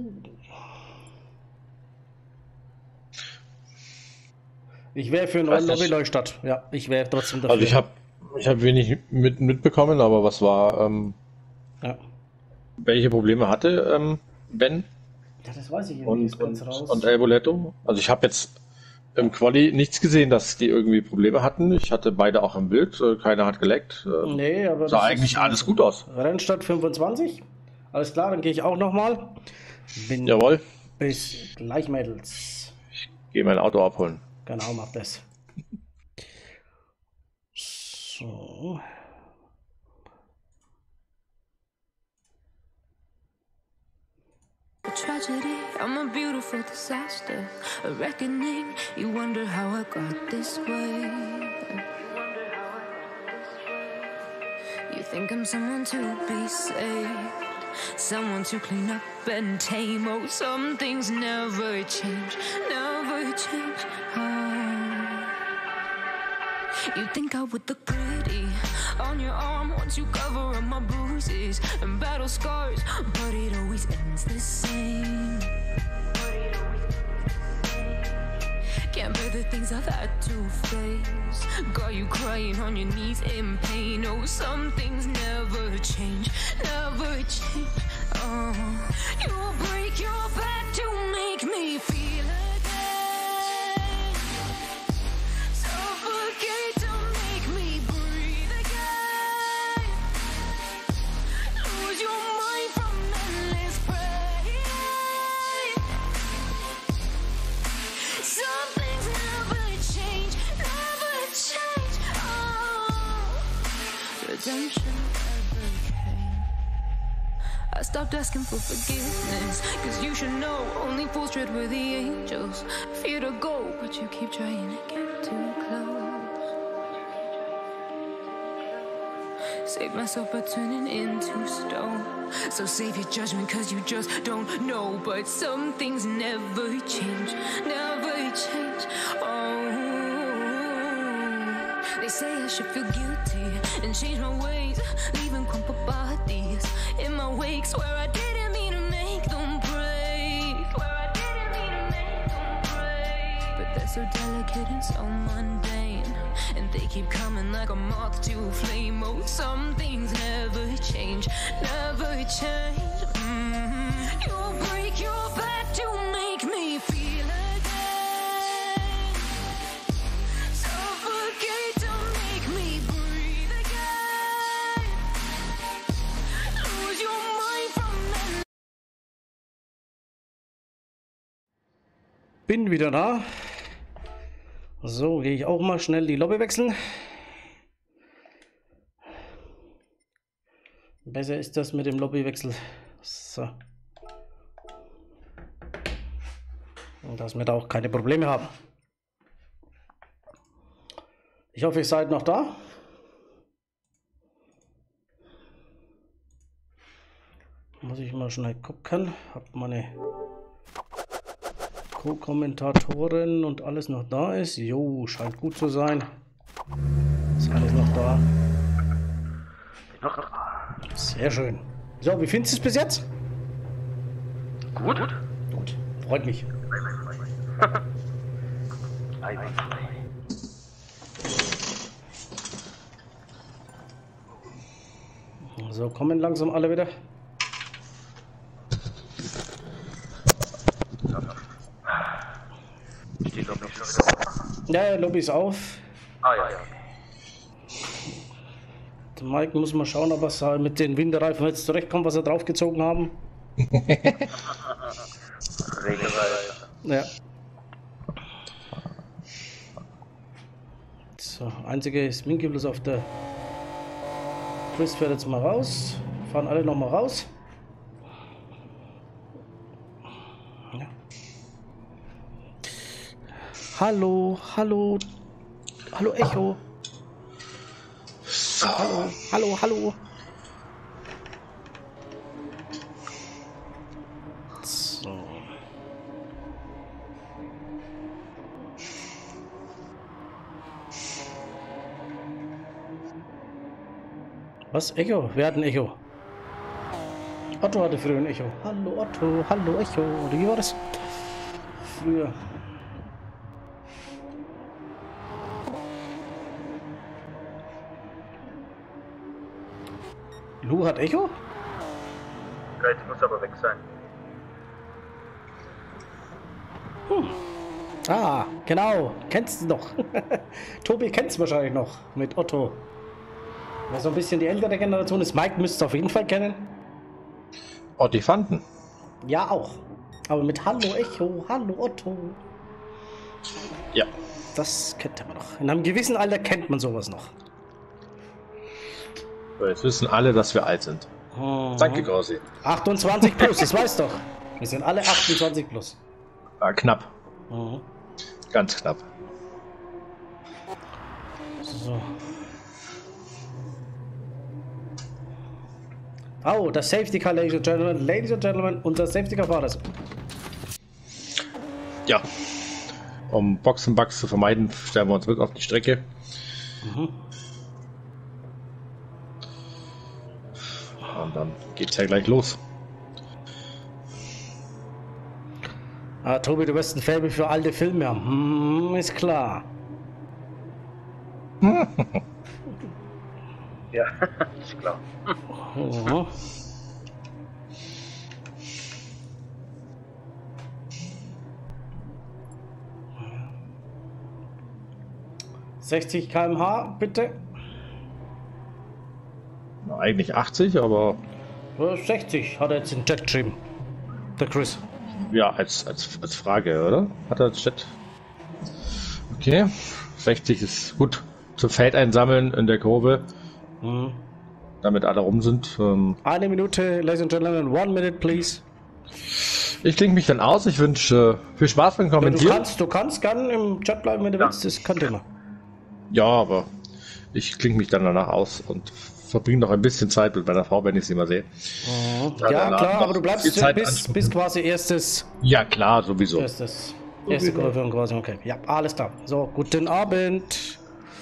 Ich wäre für einen neuen Lobby Neustadt. Ja, ich wäre trotzdem dafür. Also ich hab wenig mitbekommen, aber was war, ja. welche Probleme hatte Ben Ja, das weiß ich und ganz raus. El Boleto? Also ich habe jetzt im Quali nichts gesehen, dass die irgendwie Probleme hatten. Ich hatte beide auch im Bild, keiner hat geleckt. Nee, aber sah das eigentlich ist alles gut aus. Rennstadt 25. Alles klar, dann gehe ich auch nochmal. Jawohl, Bis gleich, Mädels. gehe mein Auto abholen. Genau, mach das. So. A tragedy, I'm a beautiful disaster. A reckoning, you wonder how I got this way. You think I'm someone to be saved, someone to clean up and tame. Oh, some things never change, never change. Oh. You think I would look pretty on your arm once you cover up my bruises and battle scars, but it always ends the same. Can't bear the things I've had to face. Got you crying on your knees in pain. Oh, some things never change, never change. You break your back to make me feel again. Suffocate to make me breathe again. Lose your mind from endless pain. Some things never change, never change. Oh, redemption. I stopped asking for forgiveness, cause you should know only fools tread where the angels fear to go, but you keep trying to get too close. Save myself by turning into stone. So save your judgment cause you just don't know. But some things never change, never change. Oh, they say I should feel guilty and change my ways, leaving crumpled bodies in my wake. Swear I didn't mean to make them break. Swear I didn't mean to make them break. But they're so delicate and so mundane, and they keep coming like a moth to a flame. Oh, some things never change, never change. You break your back to make me feel again. Suffocate to make me breathe again. Lose your mind from the... Bin wieder da. So, gehe ich auch mal schnell die Lobby wechseln. Besser ist das mit dem Lobbywechsel. So. Und dass wir da auch keine Probleme haben. Ich hoffe, ihr seid noch da. Muss ich mal schnell gucken. Ob meine Co-Kommentatoren und alles noch da ist. Jo, scheint gut zu sein. Ist alles noch da. Sehr schön. So, wie findest du es bis jetzt? Gut. Gut, freut mich. So, kommen langsam alle wieder. Steht doch nicht schon wieder. Ja, Lobby ist auf. Ah ja, ja. Der Mike muss mal schauen, ob er mit den Winterreifen jetzt zurechtkommt, was er draufgezogen haben. Regelrecht. Ja. So, einzige Sminke bloß auf der... Chris fährt jetzt mal raus. Fahren alle noch mal raus. Ja. Hallo, hallo. Hallo Echo. Hallo, hallo, hallo. So. Was? Echo? Wer hat ein Echo? Otto hatte früher ein Echo. Hallo Otto, hallo Echo. Oder wie war das? Früher. Lu hat Echo? Ja, jetzt muss aber weg sein. Ah, genau. Kennst du noch. Tobi kennt's wahrscheinlich noch mit Otto. Wer so ein bisschen die ältere Generation ist, Mike müsste es auf jeden Fall kennen. Ottifanten. Ja, auch. Aber mit Hallo Echo, Hallo Otto. Ja. Das kennt man noch. In einem gewissen Alter kennt man sowas noch. Jetzt wissen alle, dass wir alt sind. Danke, Grossi. 28 plus, das weißt doch. Wir sind alle 28 plus. Knapp. Ganz knapp. So. Oh, das Safety Car, Ladies and Gentlemen. Ladies and Gentlemen, unser Safety Car Fahrer. Ja. Um Boxenbugs zu vermeiden, stellen wir uns wirklich auf die Strecke. Und dann geht's ja gleich los. Ah, Tobi, du wirst ein Faible für alte Filme haben. Ist klar. Ja, ist klar. 60 km/h, bitte. Na, eigentlich 80, aber 60 hat er jetzt in Chat geschrieben. Der Chris. ja, als Frage, oder? Hat er als Chat? Okay, 60 ist gut. Zum Feld einsammeln in der Kurve. Damit alle rum sind. Eine Minute, Ladies and Gentlemen, 1 minute, please. Ich klinge mich dann aus. Ich wünsche viel Spaß beim Kommentieren. Du kannst gerne im Chat bleiben, wenn du willst. Das ist kein Thema. Ja, aber ich klinge mich dann danach aus und verbringe noch ein bisschen Zeit mit meiner Frau, wenn ich sie mal sehe. Ja, klar, aber du bleibst bis quasi erstes. Ja, klar, sowieso. Erste Kurve quasi, okay. Ja, alles klar. So, guten Abend.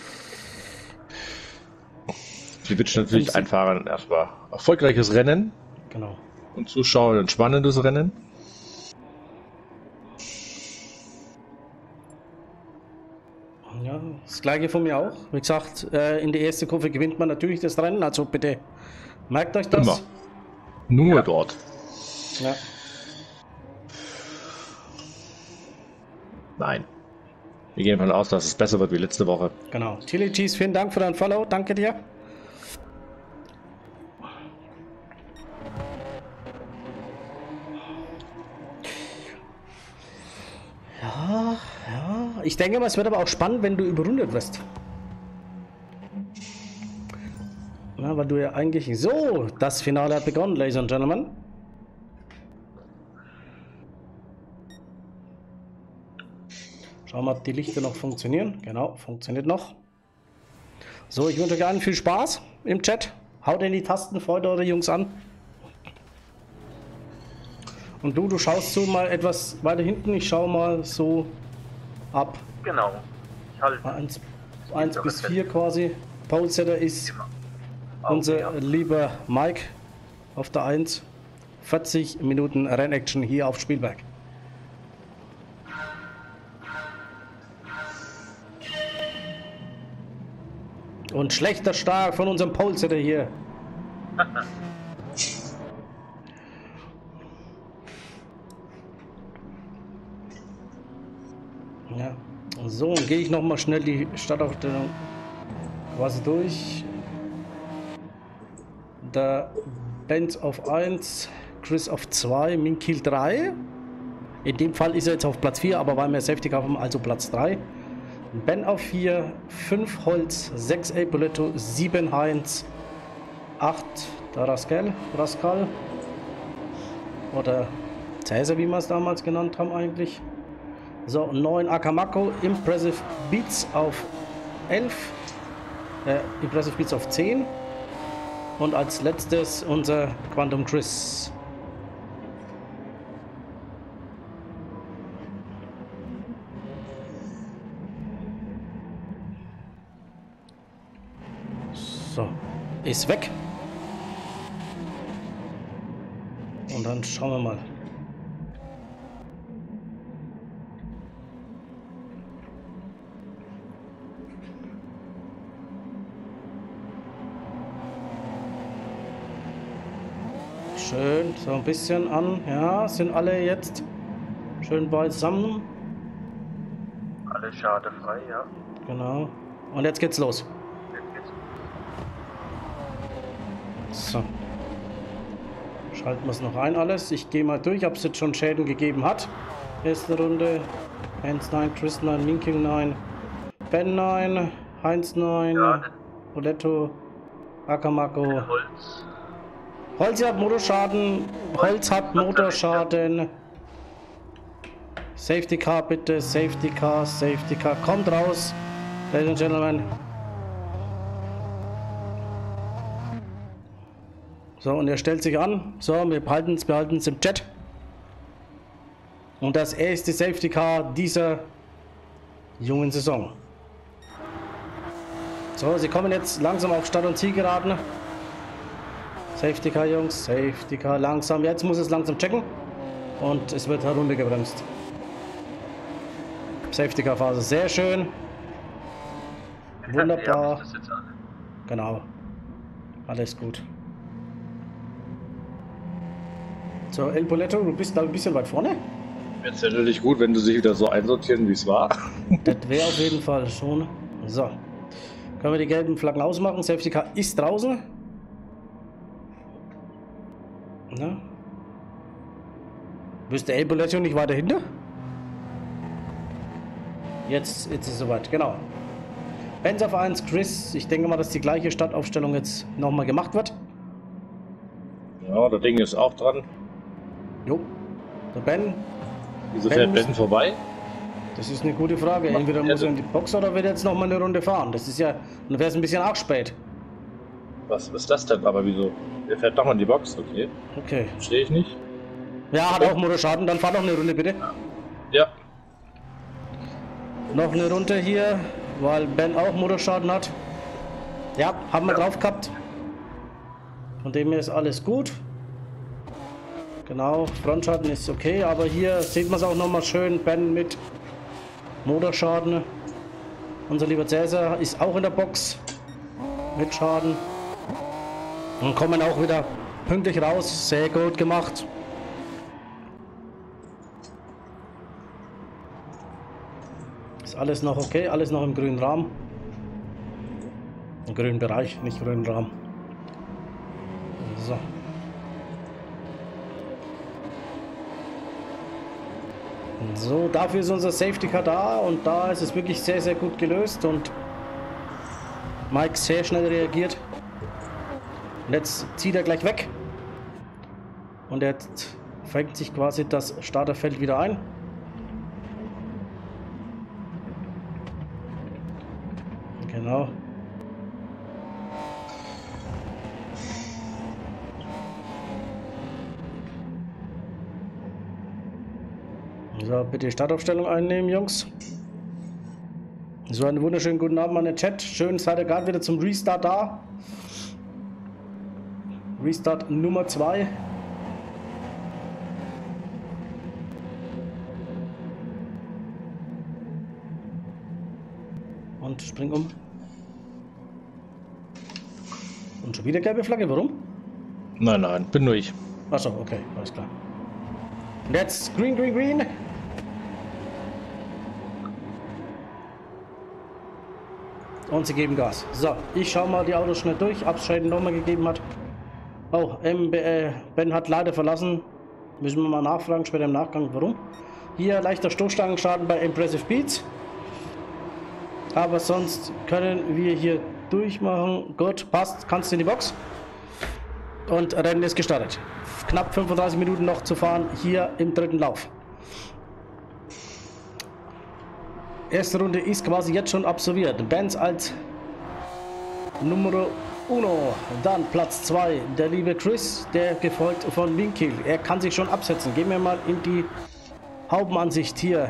Wir wünschen natürlich Einfahrern erstmal erfolgreiches Rennen. Genau. Und Zuschauern ein spannendes Rennen. Ja, das gleiche von mir auch. Wie gesagt, in der ersten Kurve gewinnt man natürlich das Rennen, also bitte merkt euch das. Immer. Nur dort. Ja. Nein. Wir gehen davon aus, dass es besser wird wie letzte Woche. Genau. Chili Cheese, vielen Dank für dein Follow. Danke dir. Ja. Ich denke mal, es wird aber auch spannend, wenn du überrundet wirst. Na, weil du ja eigentlich... So, das Finale hat begonnen, Ladies and Gentlemen. Schauen wir, ob die Lichter noch funktionieren. Genau, funktioniert noch. So, ich wünsche euch allen viel Spaß im Chat. Haut in die Tasten, freut eure Jungs an. Und du schaust so mal etwas weiter hinten. Ich schaue mal so ab. Genau. Ich halte 1 bis 4 quasi. Polesetter ist unser lieber Mike auf der 1. 40 Minuten Rennaction hier auf Spielberg. Und schlechter Start von unserem Polesetter hier. Ja, so, gehe ich noch mal schnell die Startaufstellung quasi durch. Der Benz auf 1, Chris auf 2, Minkil 3. In dem Fall ist er jetzt auf Platz 4, aber weil wir Safety haben, also Platz 3. Ben auf 4, 5 Holz, 6 Epoletto, 7 Heinz, 8 der Rascal oder Cäsar, wie wir es damals genannt haben eigentlich. So, 9 Akamako, Impressive Beats auf 11, Impressive Beats auf 10 und als letztes unser Quantum Chris. So, ist weg. Und dann schauen wir mal. Schön, so ein bisschen an. Ja, sind alle jetzt schön beisammen. Alle schadefrei, ja. Genau. Und jetzt geht's los. Jetzt geht's. So. Schalten wir es noch ein alles. Ich gehe mal durch, ob es jetzt schon Schäden gegeben hat. Erste Runde. Heinz 9, Chris 9, Minking 9, Ben 9, Heinz 9, Ja, Oletto, Akamako. Holz. Holz hat Motorschaden. Holz hat Motorschaden. Safety Car bitte. Safety Car. Safety Car. Kommt raus. Ladies and Gentlemen. So, und er stellt sich an. So, wir behalten es im Chat. Und das erste Safety Car dieser jungen Saison. So, sie kommen jetzt langsam auf Start- und Zielgeraden. Safety Car, Jungs. Safety Car, langsam. Jetzt muss es langsam checken. Und es wird heruntergebremst. Safety Car Phase, sehr schön. Wunderbar. Das jetzt an. Genau. Alles gut. So, El Poletto, du bist da ein bisschen weit vorne. Jetzt natürlich gut, wenn du sich wieder so einsortieren, wie es war. Das wäre auf jeden Fall schon. So. Können wir die gelben Flaggen ausmachen? Safety Car ist draußen. Na? Wüsste El Boletto nicht weiter hinter? Jetzt ist es soweit, genau. Benz auf 1, Chris. Ich denke mal, dass die gleiche Startaufstellung jetzt nochmal gemacht wird. Ja, das Ding ist auch dran. Jo. Der Ben. Wieso fährt Ben vorbei? Das ist eine gute Frage. Entweder muss er in die Box oder wird er jetzt nochmal eine Runde fahren. Das ist ja, dann wäre es ein bisschen arg spät. Was ist das denn? Aber wieso? Er fährt doch mal in die Box, okay. Okay. Verstehe ich nicht. Ja, hat auch Motorschaden. Dann fahr noch eine Runde, bitte. Ja. Noch eine Runde hier, weil Ben auch Motorschaden hat. Ja, haben wir drauf gehabt. Von dem her ist alles gut. Genau, Frontschaden ist okay, aber hier sieht man es auch nochmal schön. Ben mit Motorschaden. Unser lieber Cäsar ist auch in der Box mit Schaden. Und kommen auch wieder pünktlich raus. Sehr gut gemacht. Ist alles noch okay, alles noch im grünen Rahmen. Im grünen Bereich, nicht grünen Rahmen. So. So, dafür ist unser Safety Car da und da ist es wirklich sehr, sehr gut gelöst und Mike sehr schnell reagiert. Und jetzt zieht er gleich weg und jetzt fängt sich quasi das Starterfeld wieder ein. Genau. So, bitte Startaufstellung einnehmen, Jungs. So, einen wunderschönen guten Abend an den Chat. Schön, seid ihr gerade wieder zum Restart da. Restart Nummer 2. Und spring um. Und schon wieder gelbe Flagge, warum? Nein, bin nur ich. Achso, okay, alles klar. Und jetzt green, green, green. Und sie geben Gas. So, ich schaue mal die Autos schnell durch. Abschalten nochmal gegeben hat. Oh, Ben hat leider verlassen. Müssen wir mal nachfragen, später im Nachgang, warum. Hier leichter Stoßstangenschaden bei Impressive Beats. Aber sonst können wir hier durchmachen. Gut, passt. Kannst du in die Box. Und Rennen ist gestartet. Knapp 35 Minuten noch zu fahren hier im dritten Lauf. Erste Runde ist quasi jetzt schon absolviert. Benz als Numero 1. Dann Platz 2. Der liebe Chris, der gefolgt von Winkill. Er kann sich schon absetzen. Gehen wir mal in die Haubenansicht hier.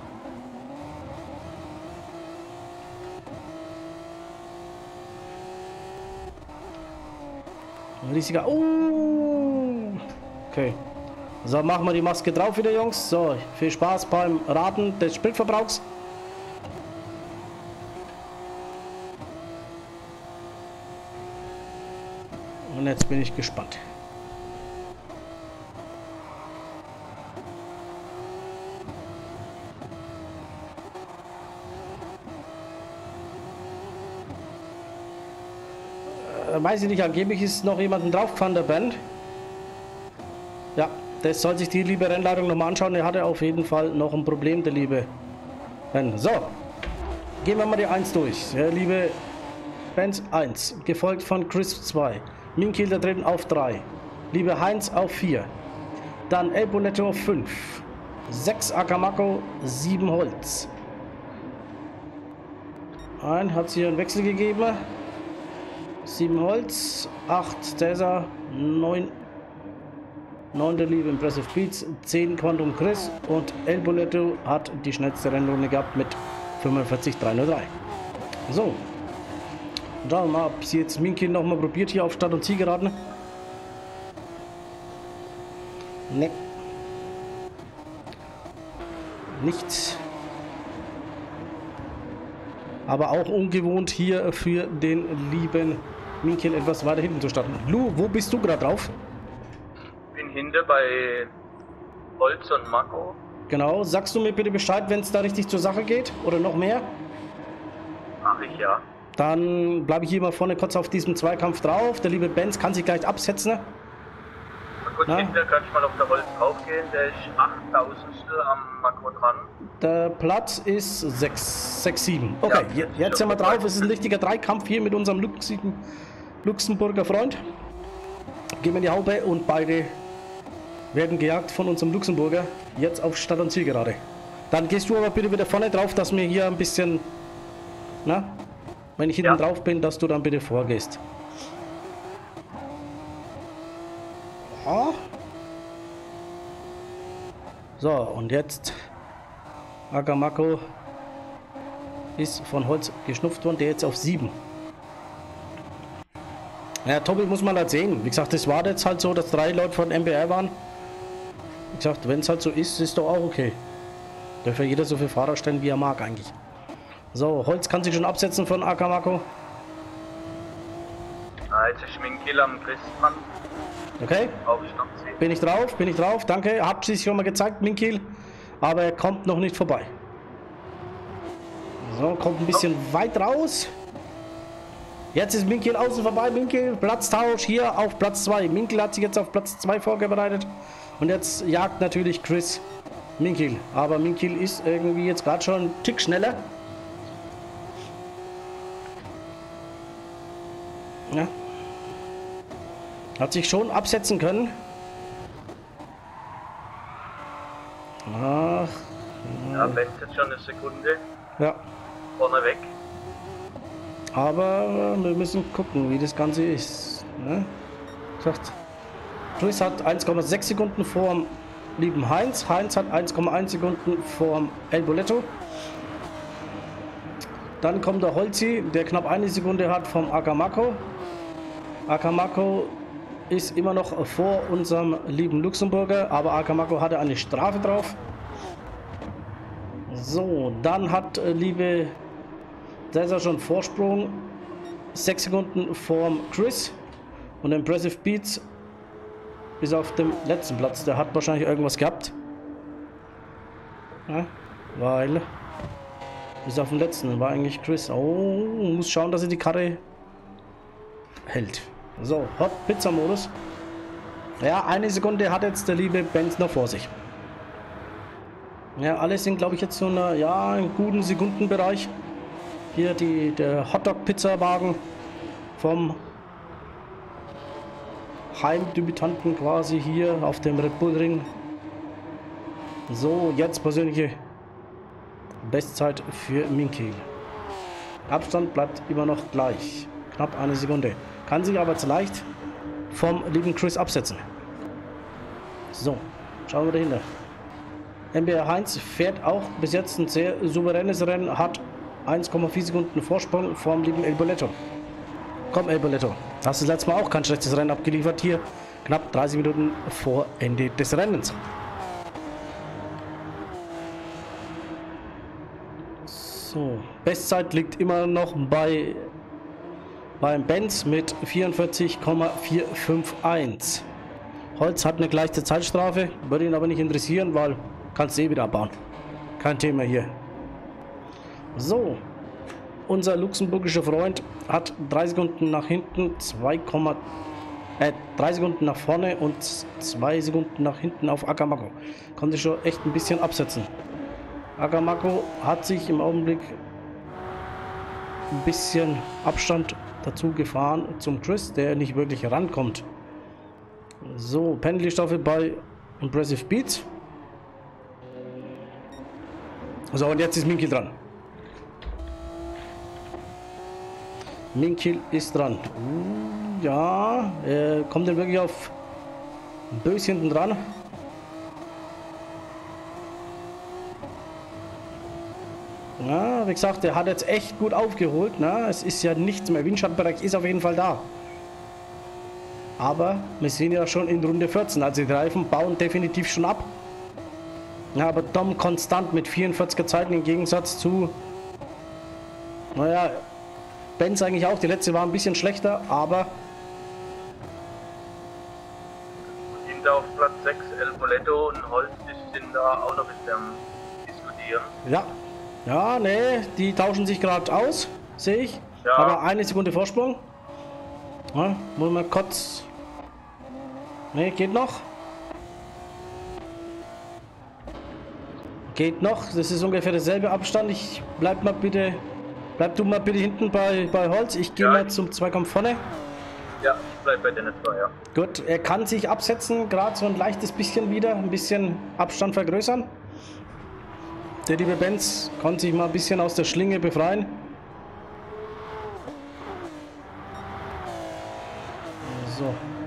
Riesiger. Oh! Okay. So, machen wir die Maske drauf wieder, Jungs. So, viel Spaß beim Raten des Spritverbrauchs. Und jetzt bin ich gespannt. Weiß ich nicht, angeblich ist noch jemanden draufgefahren, der Band. Ja, das soll sich die liebe Rennleitung nochmal anschauen. Er hatte auf jeden Fall noch ein Problem, der liebe Ben. So, gehen wir mal die 1 durch. Der liebe Benz 1, gefolgt von Chris 2. Minkiel der dritten auf 3. Liebe Heinz auf 4. Dann El Bonetto auf 5. 6 Akamako, 7 Holz. Ein hat hier einen Wechsel gegeben. 7 Holz, 8 Cäsar, 9 der liebe Impressive Beats, 10 Quantum Chris und El Boletto hat die schnellste Rennrunde gehabt mit 45,303. So. Schauen wir mal, ob sie jetzt Minky noch mal probiert hier auf Start- und Zielgeraden. Ne. Nichts. Aber auch ungewohnt hier für den lieben Minkin etwas weiter hinten zu starten. Lu, wo bist du gerade drauf? Bin hinter bei Holz und Mako. Genau, sagst du mir bitte Bescheid, wenn es da richtig zur Sache geht? Oder noch mehr? Ach, Mache ich, ja. Dann bleibe ich hier mal vorne kurz auf diesem Zweikampf drauf. Der liebe Benz kann sich gleich absetzen. Na gut, hinter kann ich mal auf der Holz draufgehen. Der ist 8000 am Makro dran. Der Platz ist 6, 7. Okay, Ja, jetzt sind wir drauf. Es ist ein richtiger Dreikampf hier mit unserem Luxemburger Freund. Gehen wir in die Haube und beide werden gejagt von unserem Luxemburger. Jetzt auf Stadt- und Zielgerade. Dann gehst du aber bitte wieder vorne drauf, dass mir hier ein bisschen... Na? Wenn ich hinten drauf bin, dass du dann bitte vorgehst. Ja. So, und jetzt Akamako ist von Holz geschnupft worden, der jetzt auf 7. Ja, Tobi muss man halt sehen. Wie gesagt, das war jetzt halt so, dass 3 Leute von MBR waren. Wie gesagt, wenn es halt so ist, ist doch auch okay. Dürfte jeder so viel Fahrer stellen, wie er mag eigentlich. So, Holz kann sich schon absetzen von Akamako. Jetzt ist Schminkill am Chris dran. Okay. Auf Schnapsee. Bin ich drauf, danke. Habt sich schon mal gezeigt, Minkil. Aber er kommt noch nicht vorbei. So, kommt ein bisschen weit raus. Jetzt ist Minkil außen vorbei. Minkil, Platztausch hier auf Platz 2. Minkil hat sich jetzt auf Platz 2 vorbereitet. Und jetzt jagt natürlich Chris Minkil. Aber Minkil ist irgendwie jetzt gerade schon einen Tick schneller. Ja. Hat sich schon absetzen können. Ach. Ja, Benz jetzt schon eine Sekunde Ja. vorne weg. Aber wir müssen gucken, wie das Ganze ist. Ne? Sagt, Chris hat 1,6 Sekunden vor dem lieben Heinz. Heinz hat 1,1 Sekunden vor dem El Boletto. Dann kommt der Holzi, der knapp 1 Sekunde hat vom Akamako. Akamako ist immer noch vor unserem lieben Luxemburger, aber Akamako hatte eine Strafe drauf. So, dann hat liebe Cäsar schon Vorsprung. 6 Sekunden vorm Chris. Und Impressive Beats ist auf dem letzten Platz. Der hat wahrscheinlich irgendwas gehabt. Ja, weil ist auf dem letzten, war eigentlich Chris. Oh, muss schauen, dass er die Karre hält. So, Hot Pizza Modus. Ja, 1 Sekunde hat jetzt der liebe Benz noch vor sich. Ja, alle sind, glaube ich, jetzt so einer, ja, einen guten Sekundenbereich. Hier der Hotdog Pizza Wagen vom Heimdebütanten quasi hier auf dem Red Bull Ring. So, jetzt persönliche Bestzeit für Minkil. Abstand bleibt immer noch gleich. Knapp 1 Sekunde. Kann sich aber jetzt leicht vom lieben Chris absetzen. So, schauen wir dahinter. MBR Heinz fährt auch bis jetzt ein sehr souveränes Rennen, hat 1,4 Sekunden Vorsprung vom lieben El Boletto. Komm, El Boletto. Hast du das letzte Mal auch kein schlechtes Rennen abgeliefert hier. Knapp 30 Minuten vor Ende des Rennens. So, Bestzeit liegt immer noch beim Benz mit 44,451. Holz hat eine gleiche Zeitstrafe, würde ihn aber nicht interessieren, weil kannst du eh wieder abbauen. Kein Thema hier. So, unser luxemburgischer Freund hat 3 Sekunden nach hinten, 3 Sekunden nach vorne und 2 Sekunden nach hinten auf Akamako. Konnte schon echt ein bisschen absetzen. Akamako hat sich im Augenblick ein bisschen Abstand dazu gefahren zum Chris, der nicht wirklich rankommt. So, Penalty-Strafe bei Impressive Beats. So, und jetzt ist Minkil dran. Minkil ist dran. Ja, er kommt dann wirklich auf bös hinten dran. Ja, wie gesagt, der hat jetzt echt gut aufgeholt. Na? Es ist ja nichts mehr. Windschattenbereich ist auf jeden Fall da. Aber wir sind ja schon in Runde 14. Also die Reifen bauen definitiv schon ab. Ja, aber Dom konstant mit 44er Zeiten im Gegensatz zu, naja, Benz eigentlich auch. Die letzte war ein bisschen schlechter, aber Hinter auf Platz 6 El Boletto und Holz sind da auch noch ein bisschen diskutieren. ja. Ja, nee, die tauschen sich gerade aus. sehe ich. Ja. Aber 1 Sekunde Vorsprung. Ja, muss man kurz... Ne, geht noch. Geht noch. Das ist ungefähr derselbe Abstand. Bleib du mal bitte hinten bei Holz. Ich gehe mal zum Zweikampf vorne. Ja, ich bleib bei Dennis da, ja. Gut, er kann sich absetzen, gerade so ein leichtes bisschen wieder, ein bisschen Abstand vergrößern. Der liebe Benz kann sich mal ein bisschen aus der Schlinge befreien. So.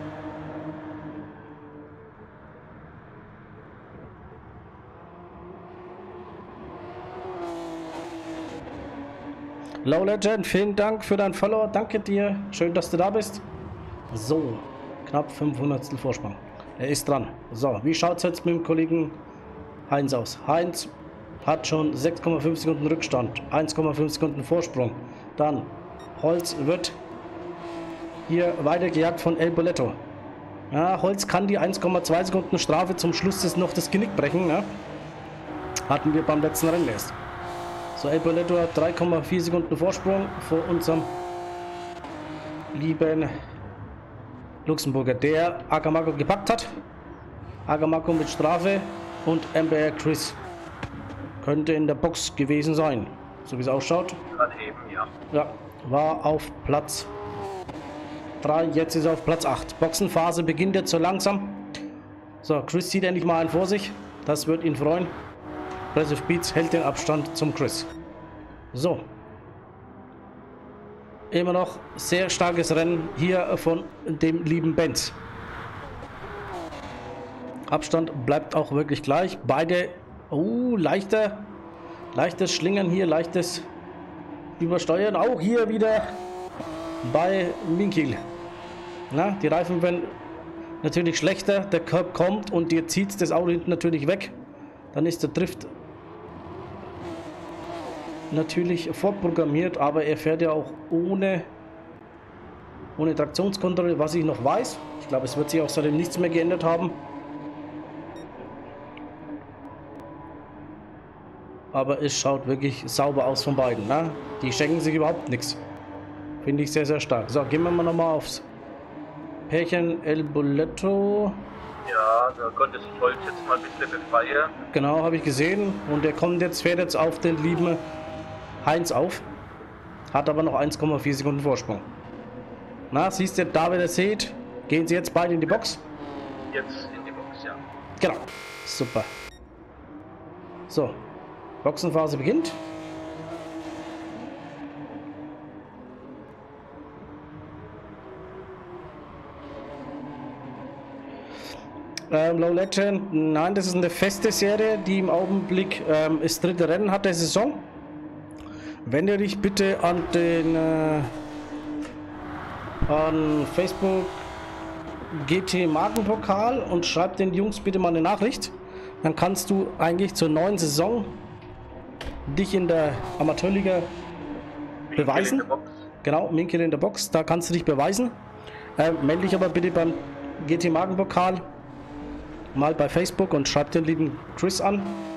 Low Legend, vielen Dank für dein Follow. Danke dir. Schön, dass du da bist. So, knapp 500 Vorsprung. Er ist dran. So, wie schaut es jetzt mit dem Kollegen Heinz aus? Heinz hat schon 6,5 Sekunden Rückstand, 1,5 Sekunden Vorsprung. Dann Holz wird hier weitergejagt von El Boletto. Ja, Holz kann die 1,2 Sekunden Strafe zum Schluss noch das Genick brechen. Ne? Hatten wir beim letzten Rennen erst. So, El Boletto hat 3,4 Sekunden Vorsprung vor unserem lieben Luxemburger, der Agamako gepackt hat. Agamako mit Strafe und Amber Chris könnte in der Box gewesen sein, so wie es ausschaut. Gerade eben, ja. Ja, war auf Platz 3, jetzt ist er auf Platz 8. Boxenphase beginnt jetzt so langsam. So, Chris sieht endlich mal einen vor sich. Das wird ihn freuen. Progressive Beats hält den Abstand zum Chris. So. Immer noch sehr starkes Rennen hier von dem lieben Benz. Abstand bleibt auch wirklich gleich. Beide, leichtes Schlingern hier, leichtes Übersteuern. Auch hier wieder bei Minkiel. Na, die Reifen werden natürlich schlechter. Der Curb kommt und dir zieht das Auto hinten natürlich weg. Dann ist der Drift natürlich vorprogrammiert, aber er fährt ja auch ohne Traktionskontrolle, was ich noch weiß. Ich glaube, es wird sich auch seitdem nichts mehr geändert haben. Aber es schaut wirklich sauber aus von beiden. Ne? Die schenken sich überhaupt nichts. Finde ich sehr, sehr stark. So, gehen wir mal nochmal aufs Pärchen El Boletto. Ja, da konnte sich Holz jetzt mal ein bisschen befreien. Genau, habe ich gesehen. Und er fährt jetzt auf den lieben Heinz auf. Hat aber noch 1,4 Sekunden Vorsprung. Na, siehst du, da, wenn ihr seht, gehen sie jetzt beide in die Box. Jetzt in die Box, ja. Genau. Super. So. Boxenphase beginnt. Low Legend, nein, das ist eine feste Serie, die im Augenblick das dritte Rennen hat der Saison. Wende dich bitte an den an Facebook GT Markenpokal und schreib den Jungs bitte mal eine Nachricht. Dann kannst du eigentlich zur neuen Saison dich in der Amateurliga beweisen. Genau, Minkel in der Box, da kannst du dich beweisen. Melde dich aber bitte beim GT Markenpokal mal bei Facebook und schreib den lieben Chris an.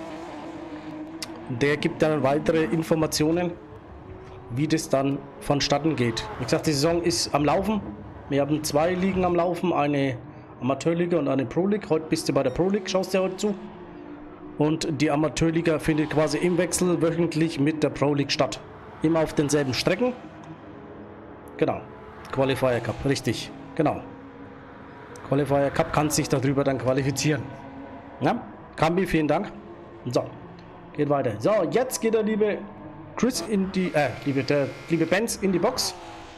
Der gibt dann weitere Informationen, wie das dann vonstatten geht. Wie gesagt, die Saison ist am Laufen. Wir haben 2 Ligen am Laufen, eine Amateurliga und eine Pro League. Heute bist du bei der Pro League, schaust du heute zu. Und die Amateurliga findet quasi im Wechsel wöchentlich mit der Pro League statt. Immer auf denselben Strecken. Genau. Qualifier Cup, richtig. Genau. Qualifier Cup kann sich darüber dann qualifizieren. Ja? Kambi, vielen Dank. So. Geht weiter. So, jetzt geht der liebe Chris in die, der liebe Benz in die Box.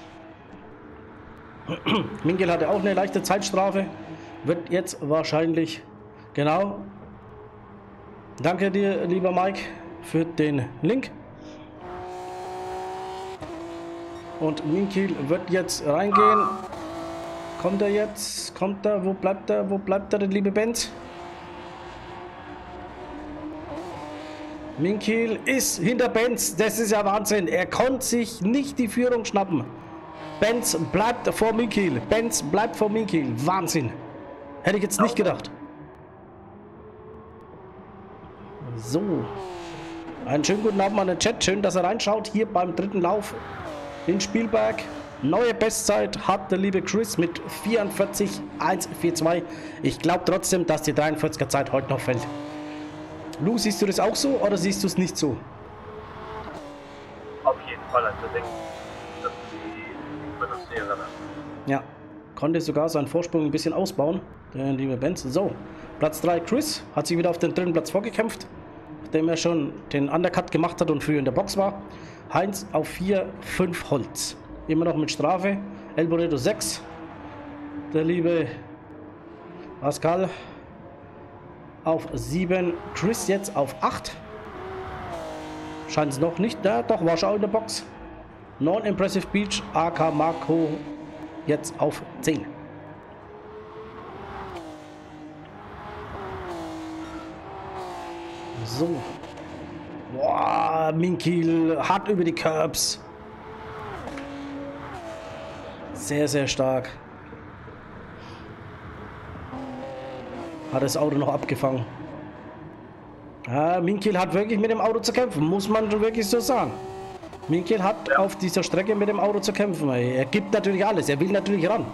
Minkel hatte auch eine leichte Zeitstrafe. Wird jetzt wahrscheinlich, genau. Danke dir, lieber Mike, für den Link. Und Minkel wird jetzt reingehen. Kommt er jetzt? Kommt er? Wo bleibt er? Wo bleibt er, der liebe Benz? Minkiel ist hinter Benz. Das ist ja Wahnsinn. Er konnte sich nicht die Führung schnappen. Benz bleibt vor Minkiel. Benz bleibt vor Minkiel. Wahnsinn. Hätte ich jetzt nicht gedacht. So. Einen schönen guten Abend an den Chat. Schön, dass er reinschaut. Hier beim dritten Lauf in Spielberg. Neue Bestzeit hat der liebe Chris mit 44,142. Ich glaube trotzdem, dass die 43er Zeit heute noch fällt. Lou, siehst du das auch so oder siehst du es nicht so? Auf jeden Fall, also denke ich, dass die Bundesliga dann. Ja, konnte sogar seinen Vorsprung ein bisschen ausbauen, der liebe Benz. So, Platz 3 Chris hat sich wieder auf den dritten Platz vorgekämpft, nachdem er schon den Undercut gemacht hat und früher in der Box war. Heinz auf 4, 5 Holz. Immer noch mit Strafe. El Boredo 6. Der liebe Pascal auf 7. Chris jetzt auf 8. Scheint es noch nicht. Ja, doch, war schon in der Box. 9 Impressive Beach. AK Marco jetzt auf 10. So. Boah, Minkil hart über die Curbs. Sehr, sehr stark. Hat das Auto noch abgefangen. Ja, Minkil hat wirklich mit dem Auto zu kämpfen, muss man schon wirklich so sagen. Minkil hat auf dieser Strecke mit dem Auto zu kämpfen. Er gibt natürlich alles, er will natürlich ran.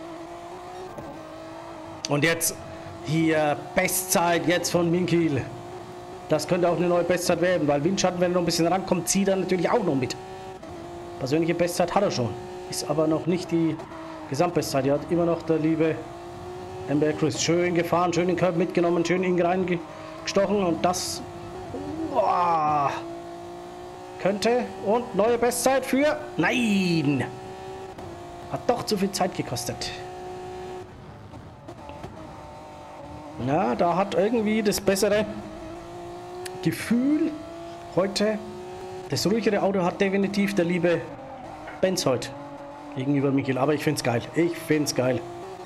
Und jetzt hier Bestzeit jetzt von Minkil. Das könnte auch eine neue Bestzeit werden, weil Windschatten, wenn er noch ein bisschen rankommt, zieht er natürlich auch noch mit. Persönliche Bestzeit hat er schon. Ist aber noch nicht die Gesamtbestzeit. Die hat immer noch der liebe MBR Chris. Schön gefahren, schön den Curb mitgenommen, schön ihn reingestochen und das könnte und neue Bestzeit für... Nein! Hat doch zu viel Zeit gekostet. Ja, da hat irgendwie das bessere Gefühl heute. Das ruhigere Auto hat definitiv der liebe Benz heute gegenüber Michael. Aber ich finde es geil. Ich finde es geil.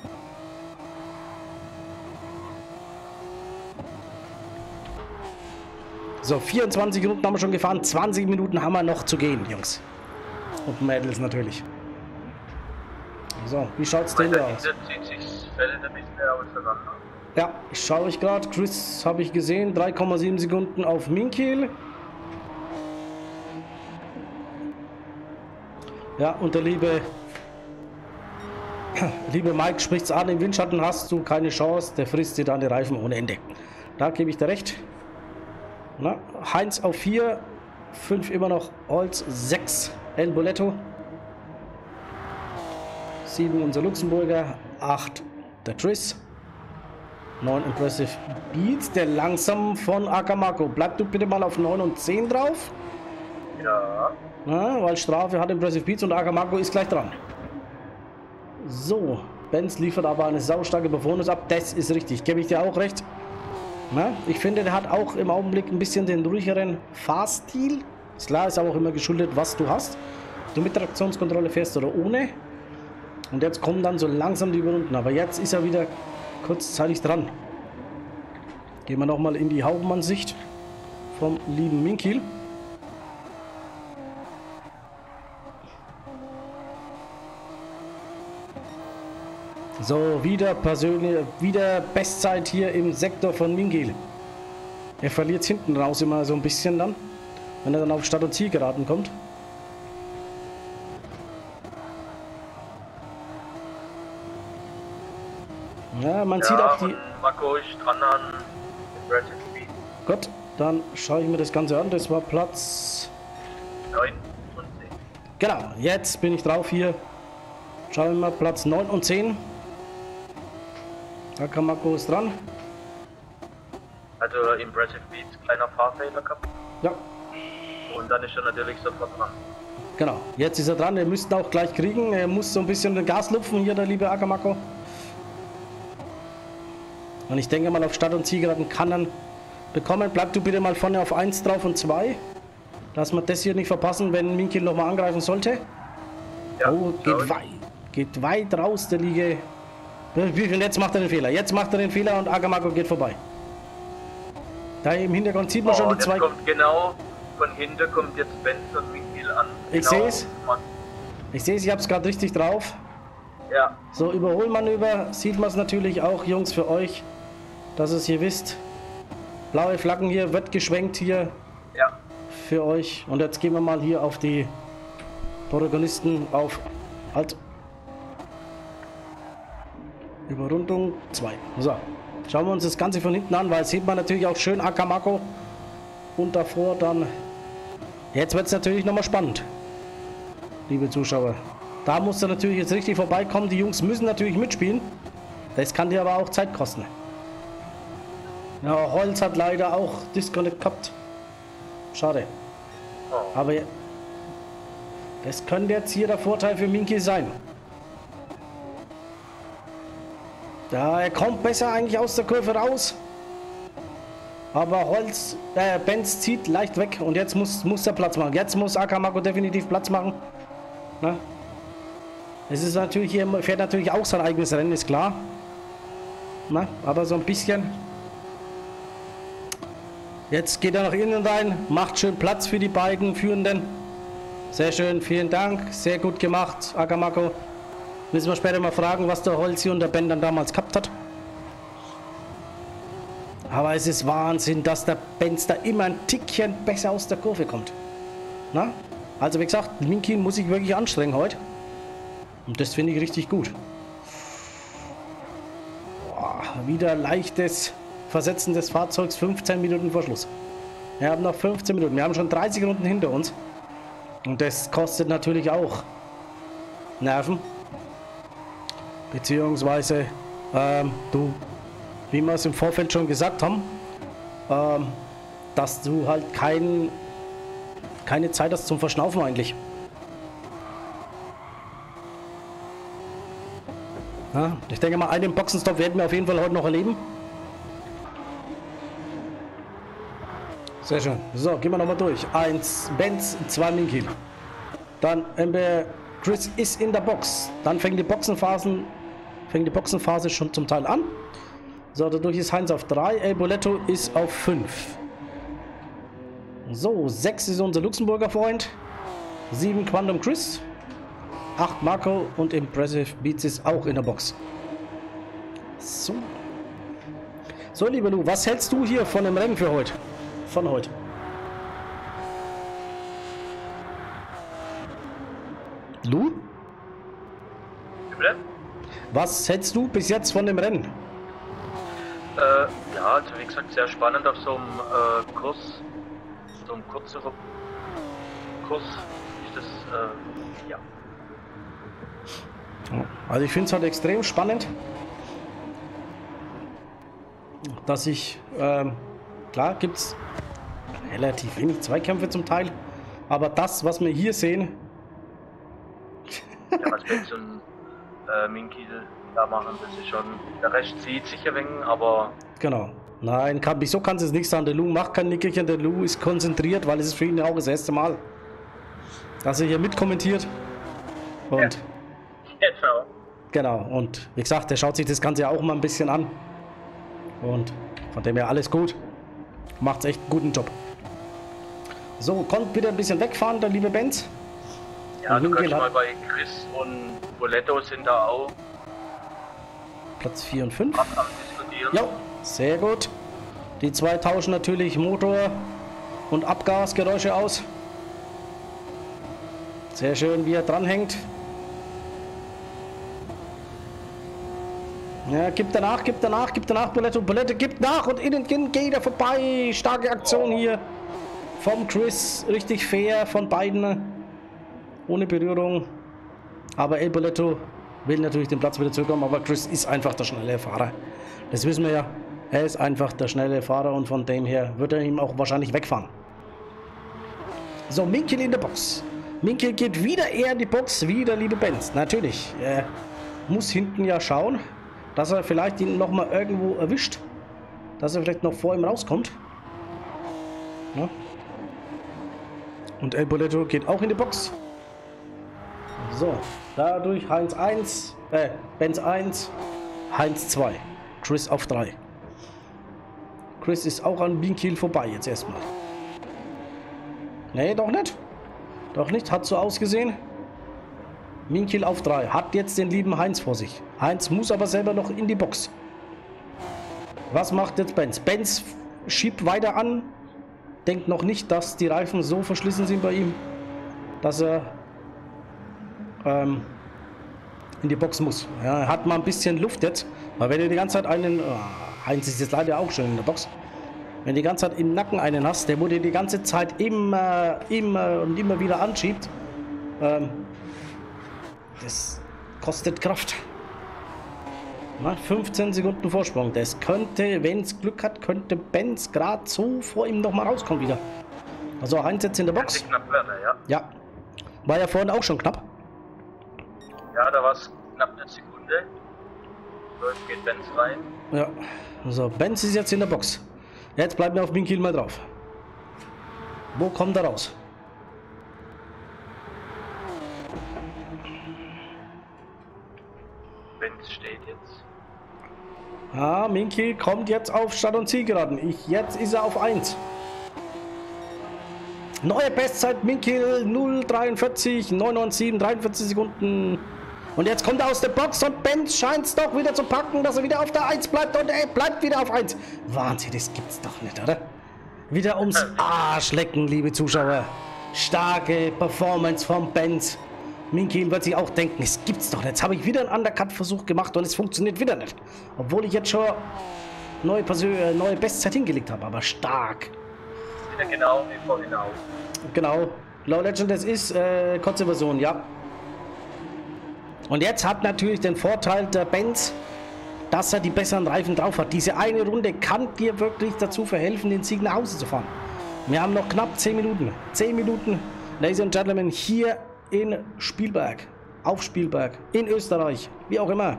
So, 24 Minuten haben wir schon gefahren. 20 Minuten haben wir noch zu gehen, Jungs. Und Mädels natürlich. So, wie schaut es denn da aus? Ja, schaue ich gerade. Chris habe ich gesehen. 3,7 Sekunden auf Minkil. Ja, und der liebe Mike spricht es an. Im Windschatten hast du keine Chance. Der frisst dir dann die Reifen ohne Ende. Da gebe ich dir recht. Na, Heinz auf 4. 5 immer noch Holz. 6 El Boletto. 7 unser Luxemburger. 8 der Chris. 9 Impressive Beats, der langsam von Akamako. Bleib du bitte mal auf 9 und 10 drauf. Ja. Na, weil Strafe hat Impressive Beats und Akamako ist gleich dran. So, Benz liefert aber eine saustarke Performance ab. Das ist richtig, gebe ich dir auch recht. Na, ich finde, der hat auch im Augenblick ein bisschen den ruhigeren Fahrstil. Ist klar, ist aber auch immer geschuldet, was du hast. Du mit Traktionskontrolle fährst oder ohne. Und jetzt kommen dann so langsam die Überrunden. Aber jetzt ist er wieder kurzzeitig dran. Gehen wir nochmal in die Hauptmannsicht vom lieben Minkil. So, wieder Bestzeit hier im Sektor von Minkil. Er verliert hinten raus immer so ein bisschen dann, wenn er dann auf Start- und Zielgeraden kommt. Ja, man sieht auch die... Marco ist dran an Impressive Speed. Gut, dann schaue ich mir das Ganze an. Das war Platz 9 und 10. Genau, jetzt bin ich drauf hier. Schauen wir mal, Platz 9 und 10. Akamako ist dran. Also Impressive Beats, kleiner Fahrfehler gehabt. Ja, Und dann ist er natürlich sofort dran. genau. Jetzt ist er dran. Er müsste auch gleich kriegen. Er muss so ein bisschen den Gas lupfen hier, der liebe Akamako. Und ich denke mal, auf Start- und Zielgeraden kann er bekommen. Bleib du bitte mal vorne auf 1 drauf und 2. Lass wir das hier nicht verpassen, wenn Minkil nochmal angreifen sollte. Ja, Oh, geht weit raus, der Liege. Und jetzt macht er den Fehler. Jetzt macht er den Fehler und Akamako geht vorbei. Da im Hintergrund sieht man schon die jetzt zwei. kommt genau von hinten kommt jetzt Benz und Minkil an. Ich Genau. seh's. Ich sehe es, ich habe es gerade richtig drauf. Ja, So, Überholmanöver sieht man es natürlich auch, Jungs, für euch, dass ihr es hier wisst. Blaue Flaggen hier, wird geschwenkt hier ja. für euch. Und jetzt gehen wir mal hier auf die Protagonisten auf halt. Überrundung 2. So, schauen wir uns das Ganze von hinten an, weil sieht man natürlich auch schön Akamako. Und davor dann... Jetzt wird es natürlich nochmal spannend, liebe Zuschauer. Da muss er natürlich jetzt richtig vorbeikommen. Die Jungs müssen natürlich mitspielen. Das kann dir aber auch Zeit kosten. Ja, Holz hat leider auch Disconnect gehabt. Schade. Aber das könnte jetzt hier der Vorteil für Minky sein. Ja, er kommt besser eigentlich aus der Kurve raus. Aber Benz zieht leicht weg und jetzt muss er Platz machen. Jetzt muss Akamako definitiv Platz machen. Na? Es ist natürlich hier, fährt natürlich auch sein eigenes Rennen, ist klar. Na? Aber so ein bisschen. Jetzt geht er nach innen rein, macht schön Platz für die beiden Führenden. Sehr schön, vielen Dank. Sehr gut gemacht, Akamako. Müssen wir später mal fragen, was der Holzi und der Ben dann damals gehabt hat. Aber es ist Wahnsinn, dass der Benz da immer ein Tickchen besser aus der Kurve kommt. Na? Also wie gesagt, Minky muss sich wirklich anstrengen heute. Und das finde ich richtig gut. Boah, wieder leichtes Versetzen des Fahrzeugs, 15 Minuten vor Schluss. Wir haben noch 15 Minuten, wir haben schon 30 Runden hinter uns. Und das kostet natürlich auch Nerven. Beziehungsweise, wie wir es im Vorfeld schon gesagt haben, dass du halt keine Zeit hast zum Verschnaufen eigentlich. Ja, ich denke mal, einen Boxenstopp werden wir auf jeden Fall heute noch erleben. Sehr schön. So, gehen wir nochmal durch. 1 Benz, 2 Minky. Dann Chris ist in der Box. Dann fängt die Boxenphase schon zum Teil an. So, dadurch ist Heinz auf 3. El Boletto ist auf 5. So, 6 ist unser Luxemburger Freund. 7 Quantum Chris. 8 Marco und Impressive Beats ist auch in der Box. So. So, lieber Lu, was hältst du hier von dem Rennen für heute? Von heute. Lu? Bitte? Was hältst du bis jetzt von dem Rennen? Ja, also wie gesagt, sehr spannend auf so einem Kurs, so einem kürzeren Kurs ist das, ja. Also ich finde es halt extrem spannend, dass ich, klar gibt es relativ wenig Zweikämpfe zum Teil, aber das, was wir hier sehen... Ja, was Benz und Minky da machen, das ist schon, der Rest zieht sicher wegen, aber... Genau. Nein, wieso kann es nicht sein? Der Lou macht kein Nickerchen, der Lou ist konzentriert, weil es ist für ihn auch das erste Mal, dass er hier mitkommentiert. Und... Ja. Genau, und wie gesagt, der schaut sich das Ganze auch mal ein bisschen an. Und von dem her alles gut. Macht echt einen guten Job. So, kommt bitte ein bisschen wegfahren, der liebe Benz. Ja, du kannst mal bei Chris und Boletto sind da auch. Platz 4 und 5. Am diskutieren. Ja, sehr gut. Die zwei tauschen natürlich Motor und Abgasgeräusche aus. Sehr schön, wie er dranhängt. Ja, gibt danach, Boletto gibt nach und innen geht er vorbei. Starke Aktion hier vom Chris, richtig fair von beiden, ohne Berührung. Aber El Boletto will natürlich den Platz wieder zurückkommen, aber Chris ist einfach der schnelle Fahrer. Das wissen wir ja. Er ist einfach der schnelle Fahrer und von dem her wird er ihm auch wahrscheinlich wegfahren. So, Minky in der Box. Minky geht wieder eher in die Box, wie der liebe Benz. Natürlich, er muss hinten ja schauen, dass er vielleicht ihn noch mal irgendwo erwischt, dass er vielleicht noch vor ihm rauskommt. Ja. Und El Boletto geht auch in die Box. So, dadurch Heinz 1, Benz 1, Heinz 2, Chris auf 3. Chris ist auch an Minky vorbei jetzt erstmal. Nee, doch nicht. Doch nicht, hat so ausgesehen. Minky auf 3, hat jetzt den lieben Heinz vor sich. Heinz muss aber selber noch in die Box. Was macht jetzt Benz? Benz schiebt weiter an. Denkt noch nicht, dass die Reifen so verschlissen sind bei ihm, dass er in die Box muss. Ja, er hat mal ein bisschen Luft jetzt, weil wenn du die ganze Zeit einen, Heinz ist jetzt leider auch schon in der Box, wenn du die ganze Zeit im Nacken einen hast, der wurde die ganze Zeit immer und immer wieder anschiebt, das kostet Kraft. Na, 15 Sekunden Vorsprung. Das könnte, wenn es Glück hat, könnte Benz gerade so vor ihm nochmal rauskommen wieder. Also Heinz jetzt in der Box. Knapp werden, ja. Ja. War ja vorhin auch schon knapp. Ja, da war es knapp eine Sekunde. So, jetzt geht Benz rein. Ja. Also Benz ist jetzt in der Box. Jetzt bleiben wir auf Minkiel mal drauf. Wo kommt er raus? Benz steht jetzt. Ah, Minkiel kommt jetzt auf Start- und Zielgeraden. Jetzt ist er auf 1. Neue Bestzeit Minkiel 0,43, 997, 43 Sekunden. Und jetzt kommt er aus der Box und Benz scheint es doch wieder zu packen, dass er wieder auf der 1 bleibt und er bleibt wieder auf 1. Wahnsinn, das gibt's doch nicht, oder? Wieder ums Arsch lecken, liebe Zuschauer. Starke Performance von Benz. Minkiel wird sich auch denken, es gibt's doch nicht. Jetzt habe ich wieder einen Undercut-Versuch gemacht und es funktioniert wieder nicht. Obwohl ich jetzt schon neue Bestzeit hingelegt habe, aber stark. Wieder genau wie vorhin auch. Genau. Low Legend, das ist kurze Version, ja. Und jetzt hat natürlich den Vorteil der Benz, dass er die besseren Reifen drauf hat. Diese eine Runde kann dir wirklich dazu verhelfen, den Sieg nach Hause zu fahren. Wir haben noch knapp 10 Minuten. 10 Minuten, Ladies and Gentlemen, hier in Spielberg. Auf Spielberg. In Österreich. Wie auch immer.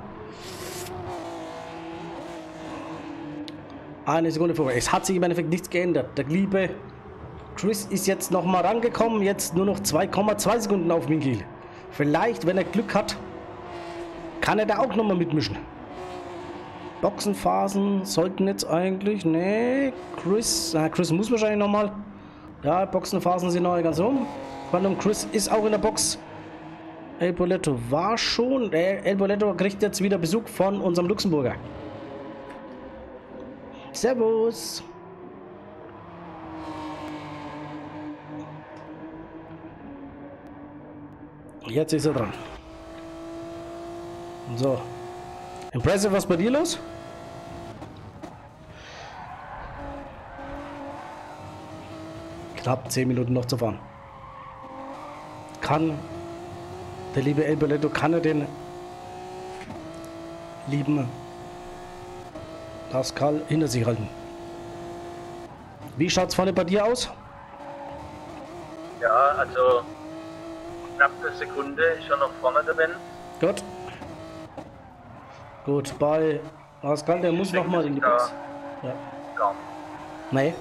Eine Sekunde vor. Es hat sich im Endeffekt nichts geändert. Der liebe Chris ist jetzt nochmal rangekommen. Jetzt nur noch 2,2 Sekunden auf Minkiel. Vielleicht, wenn er Glück hat, kann er da auch nochmal mitmischen. Boxenphasen sollten jetzt eigentlich... Nee, Chris muss wahrscheinlich nochmal... Ja, Boxenphasen sind noch ganz rum. Quantum Chris ist auch in der Box. El Boletto war schon. El Boletto kriegt jetzt wieder Besuch von unserem Luxemburger. Servus. Jetzt ist er dran. So. Impressive, was bei dir los? Knapp 10 Minuten noch zu fahren. Kann der liebe El Boletto, kann er den lieben Pascal hinter sich halten? Wie schaut's vorne bei dir aus? Ja, also knapp eine Sekunde ist schon noch vorne der Benz. Gut. Gut, bei Pascal, der muss noch mal in die Box. Ja. Gar nicht. Nee.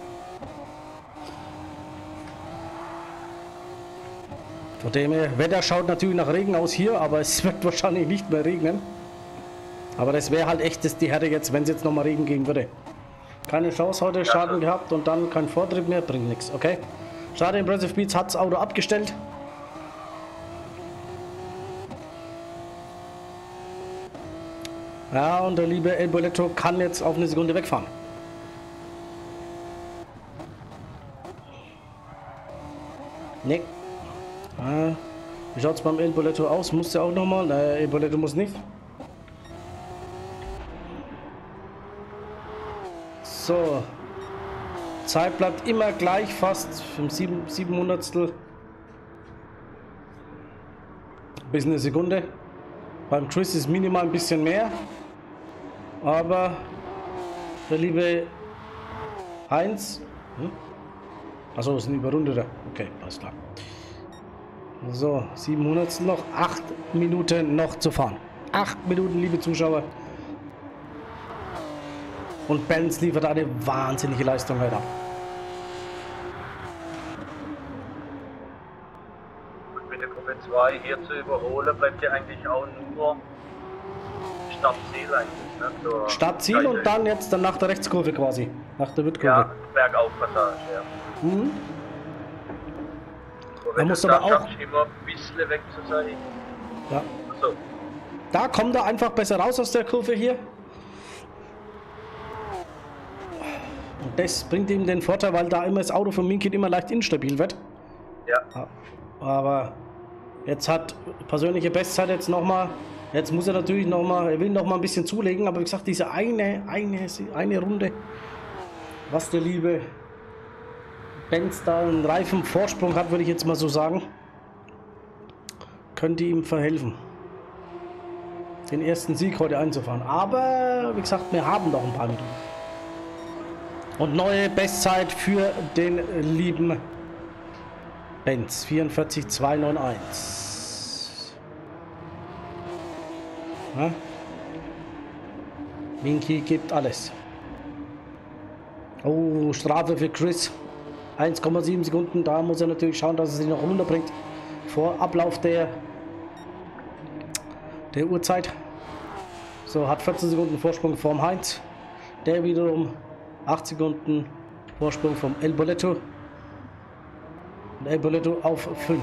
Von dem her, Wetter schaut natürlich nach Regen aus hier, aber es wird wahrscheinlich nicht mehr regnen. Aber das wäre halt echt die Härte jetzt, wenn es jetzt nochmal Regen gehen würde. Keine Chance heute, Schaden gehabt und dann kein Vortrieb mehr, bringt nichts, okay? Schade, Impressive Beats hat das Auto abgestellt. Ja, und der liebe El Boletto kann jetzt auf eine Sekunde wegfahren. Nee. Wie schaut es beim El Boletto aus? Muss der auch nochmal? El Boletto muss nicht. So. Zeit bleibt immer gleich, fast im 700stel bis eine Sekunde. Beim Chris ist minimal ein bisschen mehr. Aber der liebe Heinz. Achso, ist ein Überrundeter. Okay, alles klar. So, 700 noch. 8 Minuten noch zu fahren. 8 Minuten, liebe Zuschauer. Und Benz liefert eine wahnsinnige Leistung heute ab. Und mit der Gruppe 2 hier zu überholen, bleibt ja eigentlich auch nur Startziel eigentlich. Ne? So Startziel und dann jetzt dann nach der Rechtskurve quasi. Nach der Wittkurve. Ja, Bergaufpassage, ja. Mhm. Wenn muss du aber da auch- schaffst, immer ein bisschen weg zu sein. Ja. So. Da kommt er einfach besser raus aus der Kurve hier. Und das bringt ihm den Vorteil, weil da immer das Auto von Minkiel immer leicht instabil wird. Ja. Aber Jetzt hat persönliche Bestzeit jetzt nochmal. Jetzt muss er natürlich nochmal, er will nochmal ein bisschen zulegen, aber wie gesagt, diese eine Runde, was der liebe Benz da einen Reifenvorsprung hat, würde ich jetzt mal so sagen, könnte ihm verhelfen, den ersten Sieg heute einzufahren. Aber wie gesagt, wir haben noch ein paar Minuten. Und neue Bestzeit für den lieben Benz, 44,291. Ja? Minky gibt alles. Oh, Strafe für Chris. 1,7 Sekunden. Da muss er natürlich schauen, dass er sich noch runterbringt. Vor Ablauf der Uhrzeit. So, hat 14 Sekunden Vorsprung vom Heinz. Der wiederum 8 Sekunden Vorsprung vom El Boletto. Und El Boletto auf 5.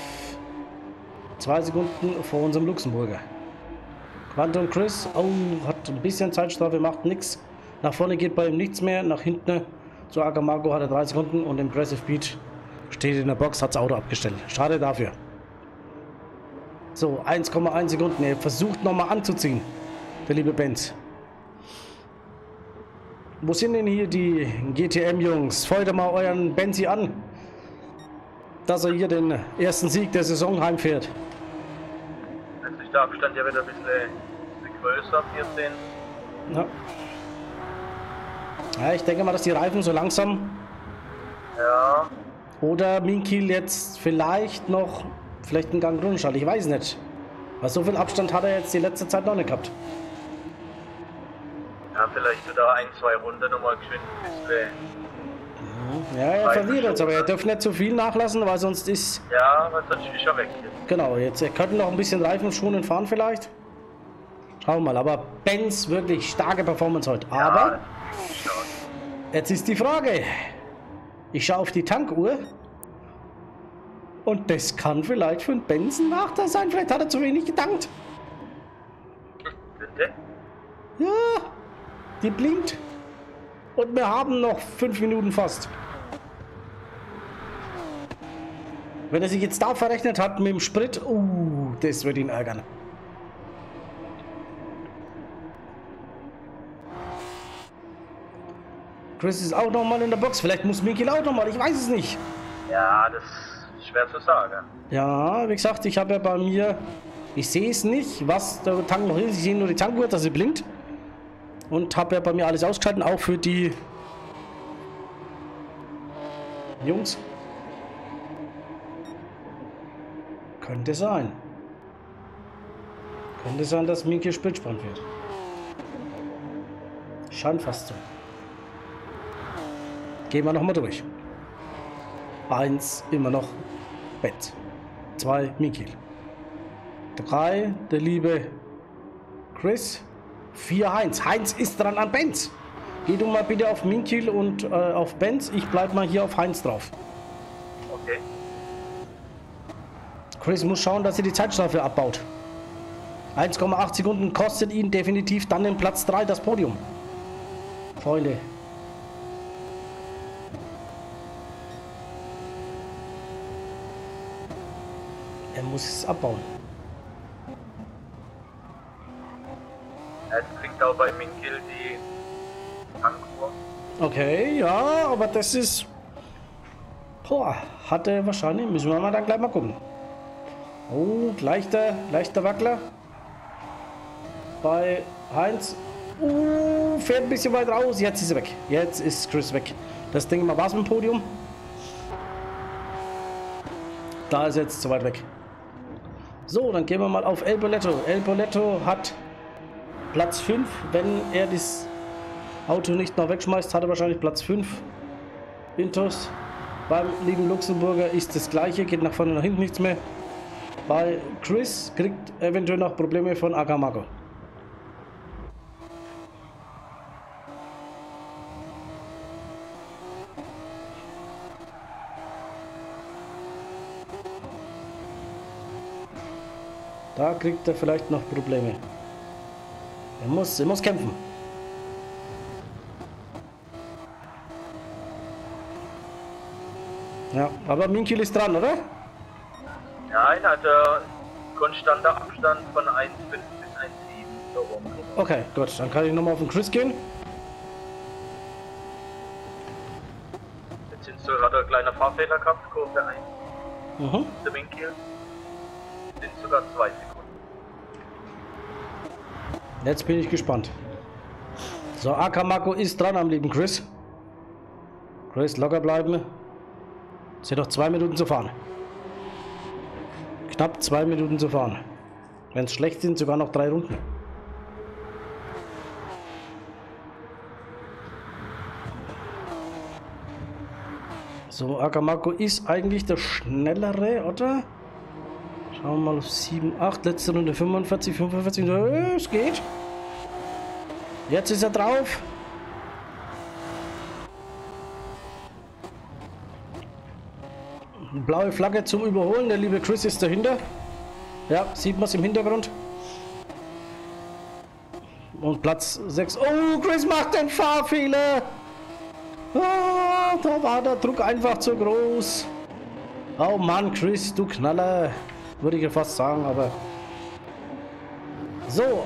2 Sekunden vor unserem Luxemburger. Quantum Chris, oh, hat ein bisschen Zeitstrafe, macht nichts. Nach vorne geht bei ihm nichts mehr, nach hinten zu Akamago hat er 3 Sekunden und Impressive Beat steht in der Box, hat das Auto abgestellt. Schade dafür. So, 1,1 Sekunden, er versucht nochmal anzuziehen, der liebe Benz. Wo sind denn hier die GTM-Jungs? Feuert mal euren Benzi an, dass er hier den ersten Sieg der Saison heimfährt. Jetzt ist der Abstand ja wieder ein bisschen größer, 14. Ja. Ja, ich denke mal, dass die Reifen so langsam. Ja. Oder Minkiel jetzt vielleicht einen Gang runterschaltet. Ich weiß nicht. Weil so viel Abstand hat er jetzt die letzte Zeit noch nicht gehabt. Ja, vielleicht wieder 1, 2 Runden nochmal geschwind ein bisschen. Ja, er verliert jetzt, aber er darf nicht zu viel nachlassen, weil sonst ist. Ja, weil sonst ist er weg jetzt. Genau, jetzt er könnte noch ein bisschen Reifenschonend fahren vielleicht. Schauen wir mal, aber Benz wirklich starke Performance heute. Aber jetzt ist die Frage. Ich schaue auf die Tankuhr. Und das kann vielleicht für einen Benz ein Nachteil sein. Vielleicht hat er zu wenig getankt. Bitte? Ja, die blinkt. Und wir haben noch 5 Minuten fast. Wenn er sich jetzt da verrechnet hat mit dem Sprit, das wird ihn ärgern. Chris ist auch noch mal in der Box. Vielleicht muss Minkiel auch noch mal. Ich weiß es nicht. Ja, das ist schwer zu sagen. Ja, wie gesagt, ich habe ja bei mir... Ich sehe es nicht, was der Tank noch ist. Ich sehe nur die Tankuhr, dass sie blinkt. Und habe ja bei mir alles ausgeschaltet, auch für die Jungs. Könnte sein. Könnte sein, dass Minkiel Spritspann wird. Scheint fast so. Gehen wir nochmal durch. 1 immer noch Benz. 2 Minkiel. 3 der liebe Chris. 4 Heinz. Heinz ist dran an Benz. Geh du mal bitte auf Minkiel und auf Benz. Ich bleib mal hier auf Heinz drauf. Okay. Chris muss schauen, dass er die Zeitstrafe abbaut. 1,8 Sekunden kostet ihn definitiv dann den Platz 3, das Podium. Freunde. Er muss es abbauen. Jetzt kriegt auch bei Minkiel die Tankuhr. Okay, ja, aber das ist... Boah, hat er wahrscheinlich... Müssen wir mal dann gleich mal gucken. Oh, leichter Wackler. Bei Heinz. Fährt ein bisschen weit raus. Jetzt ist er weg. Jetzt ist Chris weg. Das Ding mal war's mit dem Podium. Da ist er jetzt zu weit weg. So, dann gehen wir mal auf El Boletto. El Boletto hat Platz 5. Wenn er das Auto nicht noch wegschmeißt, hat er wahrscheinlich Platz 5. Intos. Beim lieben Luxemburger ist das gleiche. Geht nach vorne, nach hinten nichts mehr. Bei Chris kriegt eventuell noch Probleme von Akamago. Da kriegt er vielleicht noch Probleme. Er muss kämpfen. Ja, aber Minkiel ist dran, oder? Nein, hat er konstanter Abstand von 1,5 bis 1,7 so rum. Okay, gut. Dann kann ich nochmal auf den Chris gehen. Jetzt hat er ein kleiner Fahrfehler gehabt, Kurve 1. Der Minkiel. Sind sogar 2 Sekunden. Jetzt bin ich gespannt. So, Akamako ist dran am lieben Chris. Chris, locker bleiben. Es sind noch 2 Minuten zu fahren. Knapp 2 Minuten zu fahren. Wenn es schlecht sind, sogar noch 3 Runden. So, Akamako ist eigentlich der Schnellere, oder? Schauen wir mal auf 7, 8, letzte Runde 45, 45, es geht. Jetzt ist er drauf. Blaue Flagge zum Überholen, der liebe Chris ist dahinter. Ja, sieht man es im Hintergrund. Und Platz 6. Oh, Chris macht den Fahrfehler. Ah, da war der Druck einfach zu groß. Oh Mann, Chris, du Knaller. Würde ich ja fast sagen, aber... So.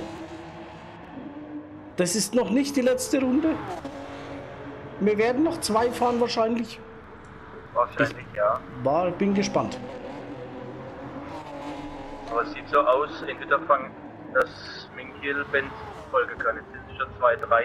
Das ist noch nicht die letzte Runde. Wir werden noch 2 fahren wahrscheinlich. Wahrscheinlich, ja. Bin gespannt. Aber es sieht so aus, entweder fangen das Minkiel Benz folgen können. Jetzt sind schon 2, 3.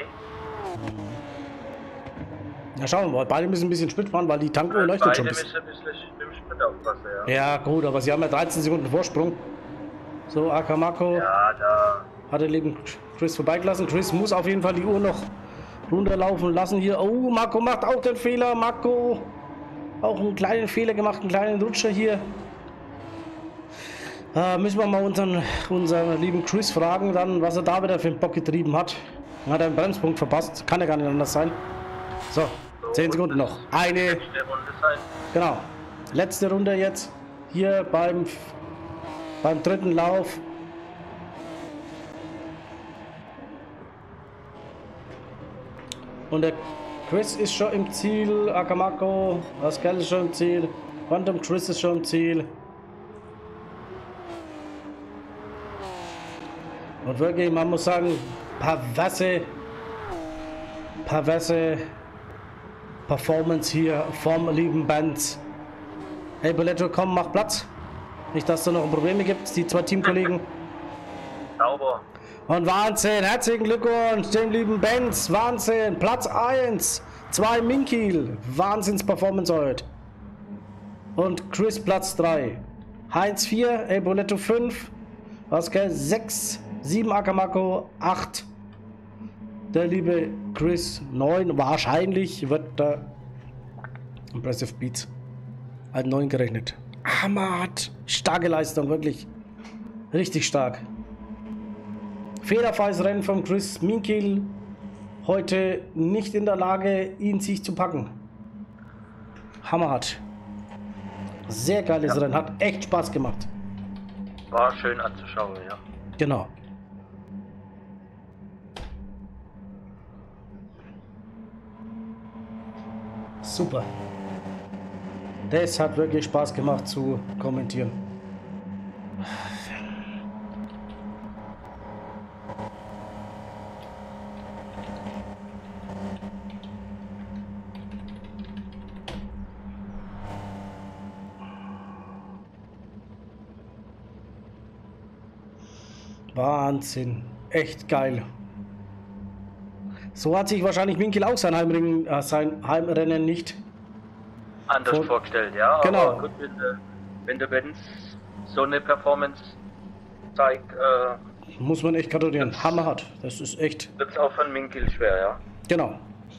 Ja, schauen wir mal. Beide müssen ein bisschen Sprit fahren, weil die Tankuhr leuchtet schon. Beide müssen ein bisschen mit dem Sprit aufpassen, ja. Ja, gut, aber sie haben ja 13 Sekunden Vorsprung. So, Akamako Ja, da... hat den lieben Chris vorbeigelassen. Chris muss auf jeden Fall die Uhr noch runterlaufen lassen hier. Oh, Marco macht auch den Fehler. Marco auch einen kleinen Fehler gemacht, einen kleinen Rutscher hier. Müssen wir mal unseren lieben Chris fragen, dann, was er da wieder für einen Bock getrieben hat. Hat er einen Bremspunkt verpasst. Kann ja gar nicht anders sein. So, 10 Sekunden noch. Eine. Genau. Letzte Runde jetzt. Hier beim dritten Lauf. Und der Chris ist schon im Ziel. Akamako, Pascal ist schon im Ziel. Quantum Chris ist schon im Ziel. Und wirklich, man muss sagen, perverse Performance hier vom lieben Benz. Hey Boletto, komm, mach Platz. Nicht, dass es noch Probleme gibt, die 2 Teamkollegen. Sauber. Und Wahnsinn, herzlichen Glückwunsch dem lieben Benz. Wahnsinn, Platz 1, 2 Minkiel. Wahnsinns-Performance heute. Und Chris Platz 3. Heinz 4, El Boletto 5, Pascal 6, 7 Akamako, 8. Der liebe Chris 9. Wahrscheinlich wird der Impressive Beats als 9 gerechnet. Hammerhart. Starke Leistung, wirklich. Richtig stark. Fehlerfreies Rennen von Chris Minkiel. Heute nicht in der Lage, ihn sich zu packen. Hammerhart. Sehr geiles Rennen. Hat echt Spaß gemacht. War schön anzuschauen, ja. Genau. Super. Das hat wirklich Spaß gemacht zu kommentieren. Wahnsinn. Echt geil. So hat sich wahrscheinlich Minkiel auch sein Heimrennen nicht anders vorgestellt, ja. Genau. Aber gut, wenn der Benz so eine Performance zeigt, muss man echt gratulieren. Hammerhart. Das ist echt. wird es auch von Minkiel schwer, ja. Genau.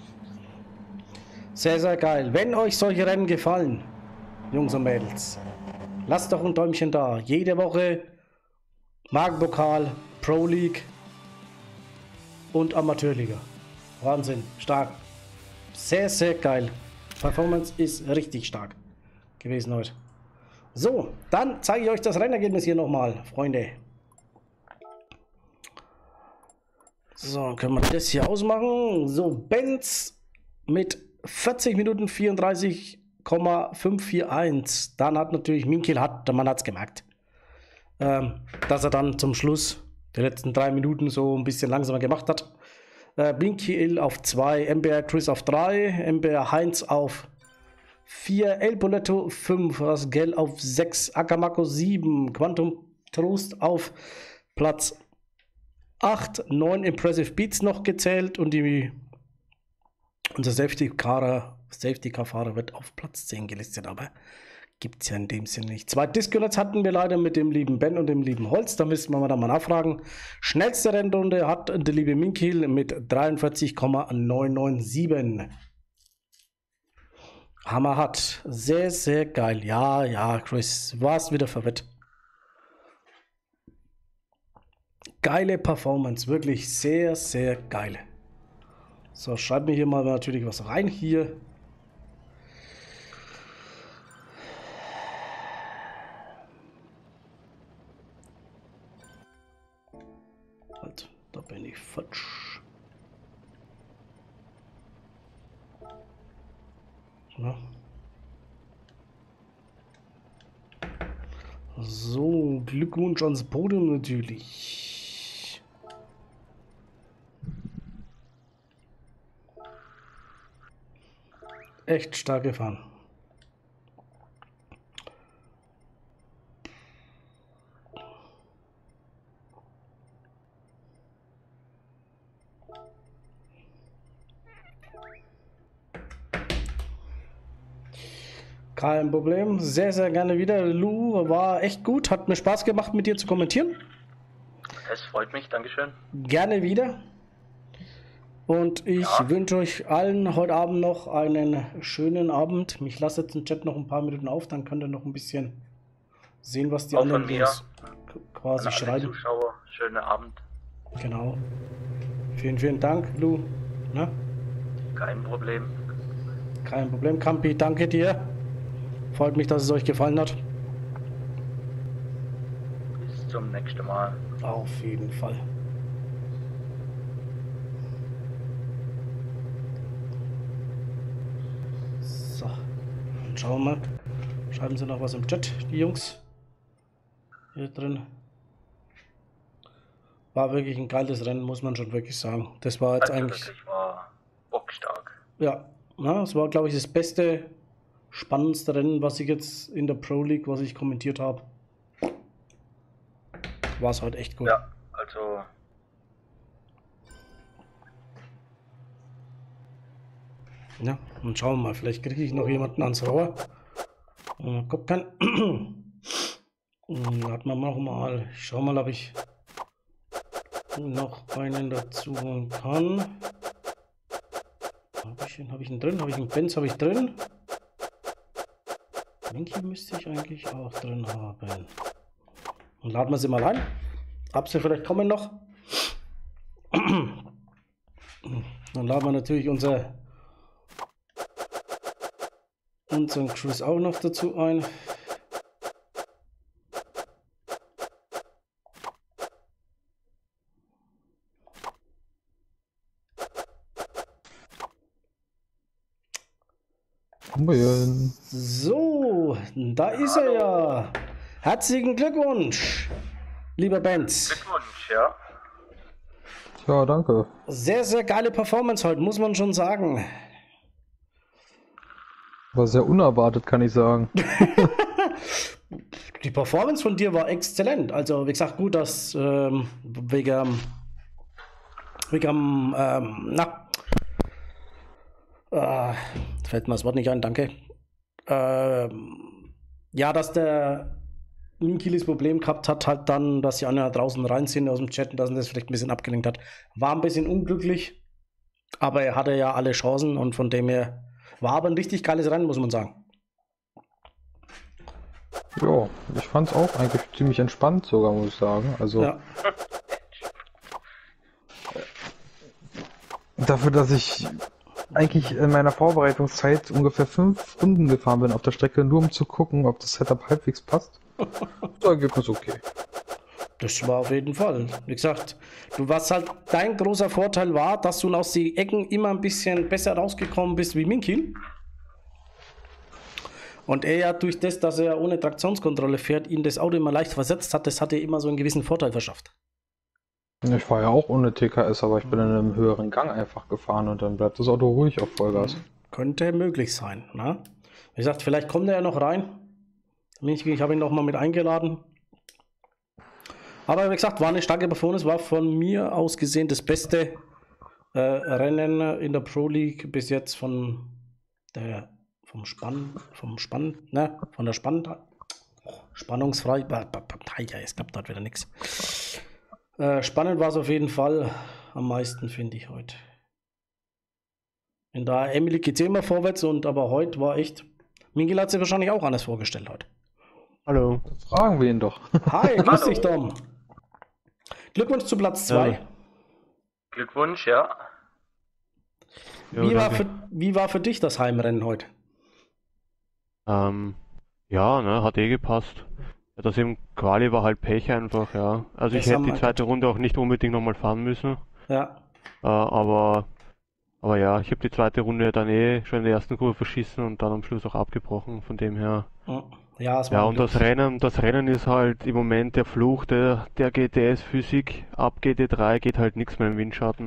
Sehr, sehr geil. Wenn euch solche Rennen gefallen, Jungs und Mädels, lasst doch ein Däumchen da. Jede Woche Markenpokal, Pro League und Amateurliga. Wahnsinn, stark. Sehr, sehr geil. Performance ist richtig stark gewesen heute. So, dann zeige ich euch das Rennergebnis hier nochmal, Freunde. So, können wir das hier ausmachen. So, Benz mit 40 Minuten 34 5,541. Dann hat natürlich Minkiel, man hat es gemerkt, dass er dann zum Schluss die letzten 3 Minuten so ein bisschen langsamer gemacht hat. Minkiel auf 2, MBR Chris auf 3, MBR Heinz auf 4, El Boletto 5, Rasgel auf 6, Akamako 7, Quantum Trost auf Platz 8, 9 Impressive Beats noch gezählt und unser Safety Car Fahrer wird auf Platz 10 gelistet, aber gibt es ja in dem Sinne nicht. 2 Disconnects hatten wir leider mit dem lieben Ben und dem lieben Holz, da müssen wir dann mal nachfragen. Schnellste Rennrunde hat der liebe Minkiel mit 43,997. Hammer hat. Sehr, sehr geil. Ja, Chris, warst wieder verwirrt. Geile Performance, wirklich sehr, sehr geile. So, schreib mir hier mal natürlich was rein hier. Halt, da bin ich futsch. Ja. So, Glückwunsch ans Podium natürlich. Echt stark gefahren. Kein Problem. Sehr, sehr gerne wieder. Lou, war echt gut. Hat mir Spaß gemacht, mit dir zu kommentieren. Es freut mich. Dankeschön. Gerne wieder. Und ich wünsche euch allen heute Abend noch einen schönen Abend. Ich lasse jetzt den Chat noch ein paar Minuten auf, dann könnt ihr noch ein bisschen sehen, was die anderen Jungs quasi schreiben. Zuschauer, schönen Abend. Genau. Vielen, vielen Dank, Lou. Na? Kein Problem. Kein Problem, Campi. Danke dir. Freut mich, dass es euch gefallen hat. Bis zum nächsten Mal. Auf jeden Fall. So, dann schauen wir mal. Schreiben Sie noch was im Chat, die Jungs. Hier drin. War wirklich ein geiles Rennen, muss man schon wirklich sagen. Das war jetzt eigentlich. Wirklich war bockstark. Ja, es war, glaube ich, das beste, spannendste Rennen, was ich jetzt in der Pro League, was ich kommentiert habe. War es halt echt gut. Ja, also. Ja, und schauen wir mal, vielleicht kriege ich noch jemanden ans Rohr. Gucken. Warten wir noch mal. Ich schau mal, ob ich noch einen dazu holen kann. Habe ich ihn drin? Habe ich einen Benz? Habe ich drin? Minky müsste ich eigentlich auch drin haben. Und laden wir sie mal ein. Ob sie vielleicht kommen noch. Dann laden wir natürlich unseren Chris auch noch dazu ein. So, da ist er ja. Herzlichen Glückwunsch, lieber Benz. Glückwunsch, ja. Ja, danke. Sehr, sehr geile Performance heute, muss man schon sagen. War sehr unerwartet, kann ich sagen. Die Performance von dir war exzellent. Also, wie gesagt, gut, dass wegen fällt mir das Wort nicht ein, danke. Ja, dass der Minkiel das Problem gehabt hat, halt dann, dass die anderen draußen rein sind aus dem Chat und dass ihn das vielleicht ein bisschen abgelenkt hat. War ein bisschen unglücklich, aber er hatte ja alle Chancen und von dem her war aber ein richtig geiles Rennen, muss man sagen. Ja, ich fand es auch eigentlich ziemlich entspannt sogar, muss ich sagen. Also Ja. dafür, dass ich eigentlich in meiner Vorbereitungszeit ungefähr 5 Runden gefahren bin auf der Strecke, nur um zu gucken, ob das Setup halbwegs passt. Das Ergebnis okay. Das war auf jeden Fall. Wie gesagt, dein großer Vorteil war, dass du aus den Ecken immer ein bisschen besser rausgekommen bist wie Minkiel. Und er ja durch das, dass er ohne Traktionskontrolle fährt, ihn das Auto immer leicht versetzt hat, das hat ihm immer so einen gewissen Vorteil verschafft. Ich fahre ja auch ohne TKS, aber ich bin in einem höheren Gang einfach gefahren und dann bleibt das Auto ruhig auf Vollgas. Könnte möglich sein. Ne? Wie gesagt, vielleicht kommt er ja noch rein. Ich habe ihn noch mal mit eingeladen. Aber wie gesagt, war eine starke Performance, war von mir aus gesehen das beste Rennen in der Pro League bis jetzt von der Spannungsfrei. Es gab dort wieder nichts. Spannend war es auf jeden Fall am meisten, finde ich heute. In der Emily geht es immer vorwärts aber heute war echt. Mingil hat sich wahrscheinlich auch anders vorgestellt heute. Hallo. Fragen wir ihn doch. Hi, grüß dich, Dom. Glückwunsch zu Platz 2. Ja. Glückwunsch, ja. Wie war für dich das Heimrennen heute? Ja, ne, hat gepasst. Ja, das im Quali war halt Pech einfach, ja. Also ich hätte die zweite Runde auch nicht unbedingt nochmal fahren müssen. Ja. Aber ja, ich habe die zweite Runde dann schon in der ersten Kurve verschissen und dann am Schluss auch abgebrochen, von dem her. Ja, und das Rennen ist halt im Moment der Fluch der GTS-Physik. Ab GT3 geht halt nichts mehr im Windschatten.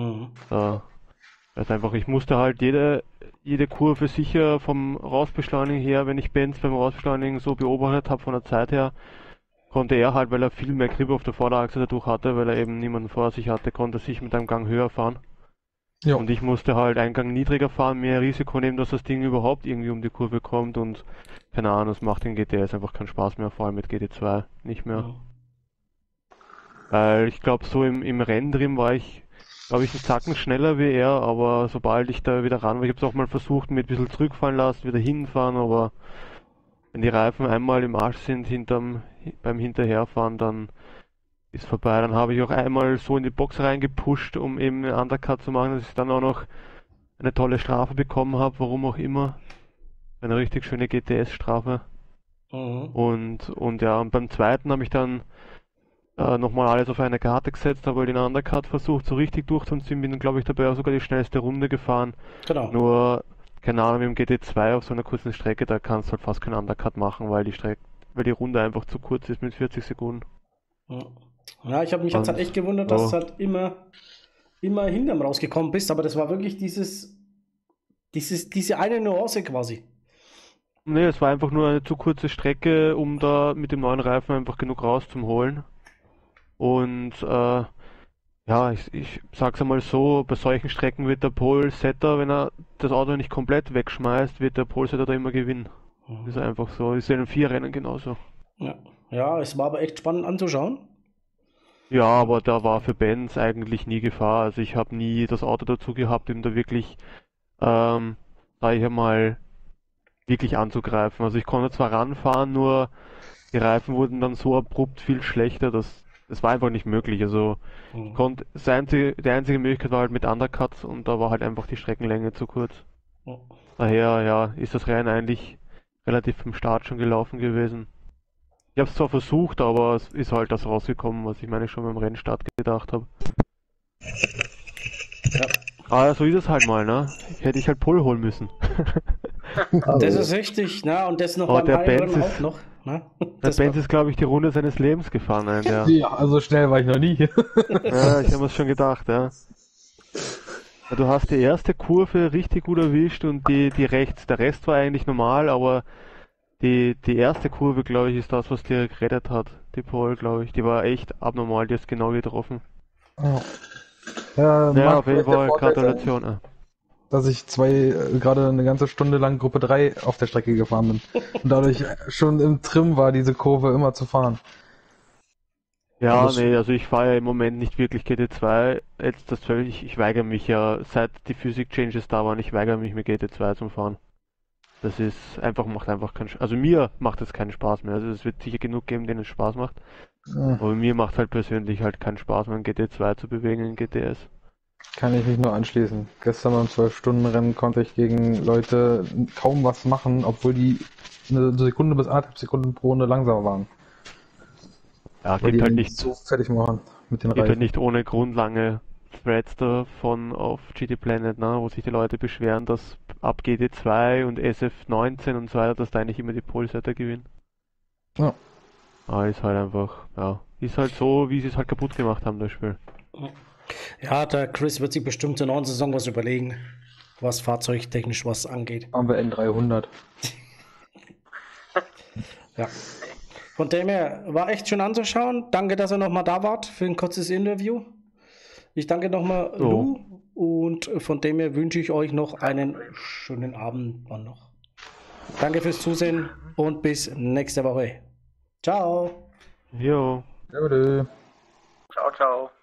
Also einfach, ich musste halt jede Kurve sicher vom Rausbeschleunigen her, wenn ich Benz beim Rausbeschleunigen so beobachtet habe von der Zeit her, konnte er halt, weil er viel mehr Grip auf der Vorderachse dadurch hatte, weil er eben niemanden vor sich hatte, konnte er sich mit einem Gang höher fahren. Ja. Und ich musste halt einen Gang niedriger fahren, mehr Risiko nehmen, dass das Ding überhaupt irgendwie um die Kurve kommt und keine Ahnung, es macht den GTS einfach keinen Spaß mehr, vor allem mit GT2 nicht mehr. Weil ich glaube, so im Rennen drin war ich, glaube ich, einen Zacken schneller wie er, aber sobald ich da wieder ran war, ich habe es auch mal versucht, mit ein bisschen zurückfallen lassen, wieder hinfahren, aber wenn die Reifen einmal im Arsch sind beim Hinterherfahren, dann ist vorbei. Dann habe ich auch einmal so in die Box reingepusht, um eben einen Undercut zu machen, dass ich dann auch noch eine tolle Strafe bekommen habe, warum auch immer. Eine richtig schöne GTS-Strafe. Und beim zweiten habe ich dann nochmal alles auf eine Karte gesetzt, habe halt den Undercut versucht, so richtig durchzuziehen, bin, glaube ich, dabei auch sogar die schnellste Runde gefahren. Genau. Nur, keine Ahnung, mit dem GT2 auf so einer kurzen Strecke, da kannst du halt fast keinen Undercut machen, weil die Runde einfach zu kurz ist mit 40 Sekunden. Ja, ich habe mich jetzt halt echt gewundert, dass du halt immer hinterm rausgekommen bist, aber das war wirklich diese eine Nuance quasi. Nee, es war einfach nur eine zu kurze Strecke, um da mit dem neuen Reifen einfach genug rauszuholen. Und ich sag's einmal so, bei solchen Strecken wird der Pole-Setter, wenn er das Auto nicht komplett wegschmeißt, wird der Pole-Setter da immer gewinnen. Das ist einfach so, ist ja in den 4 Rennen genauso. Ja, es war aber echt spannend anzuschauen. Ja, aber da war für Benz eigentlich nie Gefahr. Also ich habe nie das Auto dazu gehabt, ihm da wirklich, sag ich einmal, wirklich anzugreifen. Also ich konnte zwar ranfahren, nur die Reifen wurden dann so abrupt viel schlechter, das war einfach nicht möglich. Also die einzige Möglichkeit war halt mit Undercuts und da war halt einfach die Streckenlänge zu kurz. Daher, ja, ist das Rennen eigentlich relativ vom Start schon gelaufen gewesen. Ich habe es zwar versucht, aber es ist halt das rausgekommen, was ich meine schon beim Rennstart gedacht habe. Ja. Aber so ist es halt mal, ne? Hätte ich halt Pole holen müssen. Das ist richtig, ne? Und das noch beim Heimrennen auch noch. Ne? Der Benz ist, glaube ich, die Runde seines Lebens gefahren. Ja, also schnell war ich noch nie. Ja, ich habe es schon gedacht, ja. Ja. Du hast die erste Kurve richtig gut erwischt und die rechts. Der Rest war eigentlich normal, aber die erste Kurve, glaube ich, ist das, was dir gerettet hat. Die Pole, glaube ich. Die war echt abnormal, die ist genau getroffen. Oh. Ja, auf jeden Fall, Gratulation. Dass ich gerade eine ganze Stunde lang Gruppe 3 auf der Strecke gefahren bin. Und dadurch schon im Trim war, diese Kurve immer zu fahren. Ja, also ich fahre ja im Moment nicht wirklich GT2. Ich weigere mich ja, seit die Physik-Changes da waren, ich weigere mich mit GT2 zum Fahren. Das macht einfach keinen Spaß. Also mir macht es keinen Spaß mehr. Also es wird sicher genug geben, denen es Spaß macht. Ja. Aber mir macht halt persönlich halt keinen Spaß mehr, ein GT2 zu bewegen in GTS. Kann ich mich nur anschließen. Gestern beim 12-Stunden-Rennen konnte ich gegen Leute kaum was machen, obwohl die eine Sekunde bis 1,5 Sekunden pro Runde langsamer waren. Ja, geht halt nicht so fertig machen mit den Reifen. Geht halt nicht ohne Grund lange Threads davon auf GT Planet, ne, wo sich die Leute beschweren, dass ab GT2 und SF19 und so weiter, dass da eigentlich immer die Pole-Setter gewinnen. Ja. Aber ist halt einfach, ja, ist halt so, wie sie es halt kaputt gemacht haben, das Spiel. Ja, der Chris wird sich bestimmt zur neuen Saison was überlegen, was fahrzeugtechnisch was angeht. Haben wir N300. Ja. Von dem her war echt schön anzuschauen. Danke, dass ihr nochmal da wart für ein kurzes Interview. Ich danke nochmal Lou und von dem her wünsche ich euch noch einen schönen Abend. Noch. Danke fürs Zusehen und bis nächste Woche. Ciao. Jo. Ja, bitte. Ciao, ciao.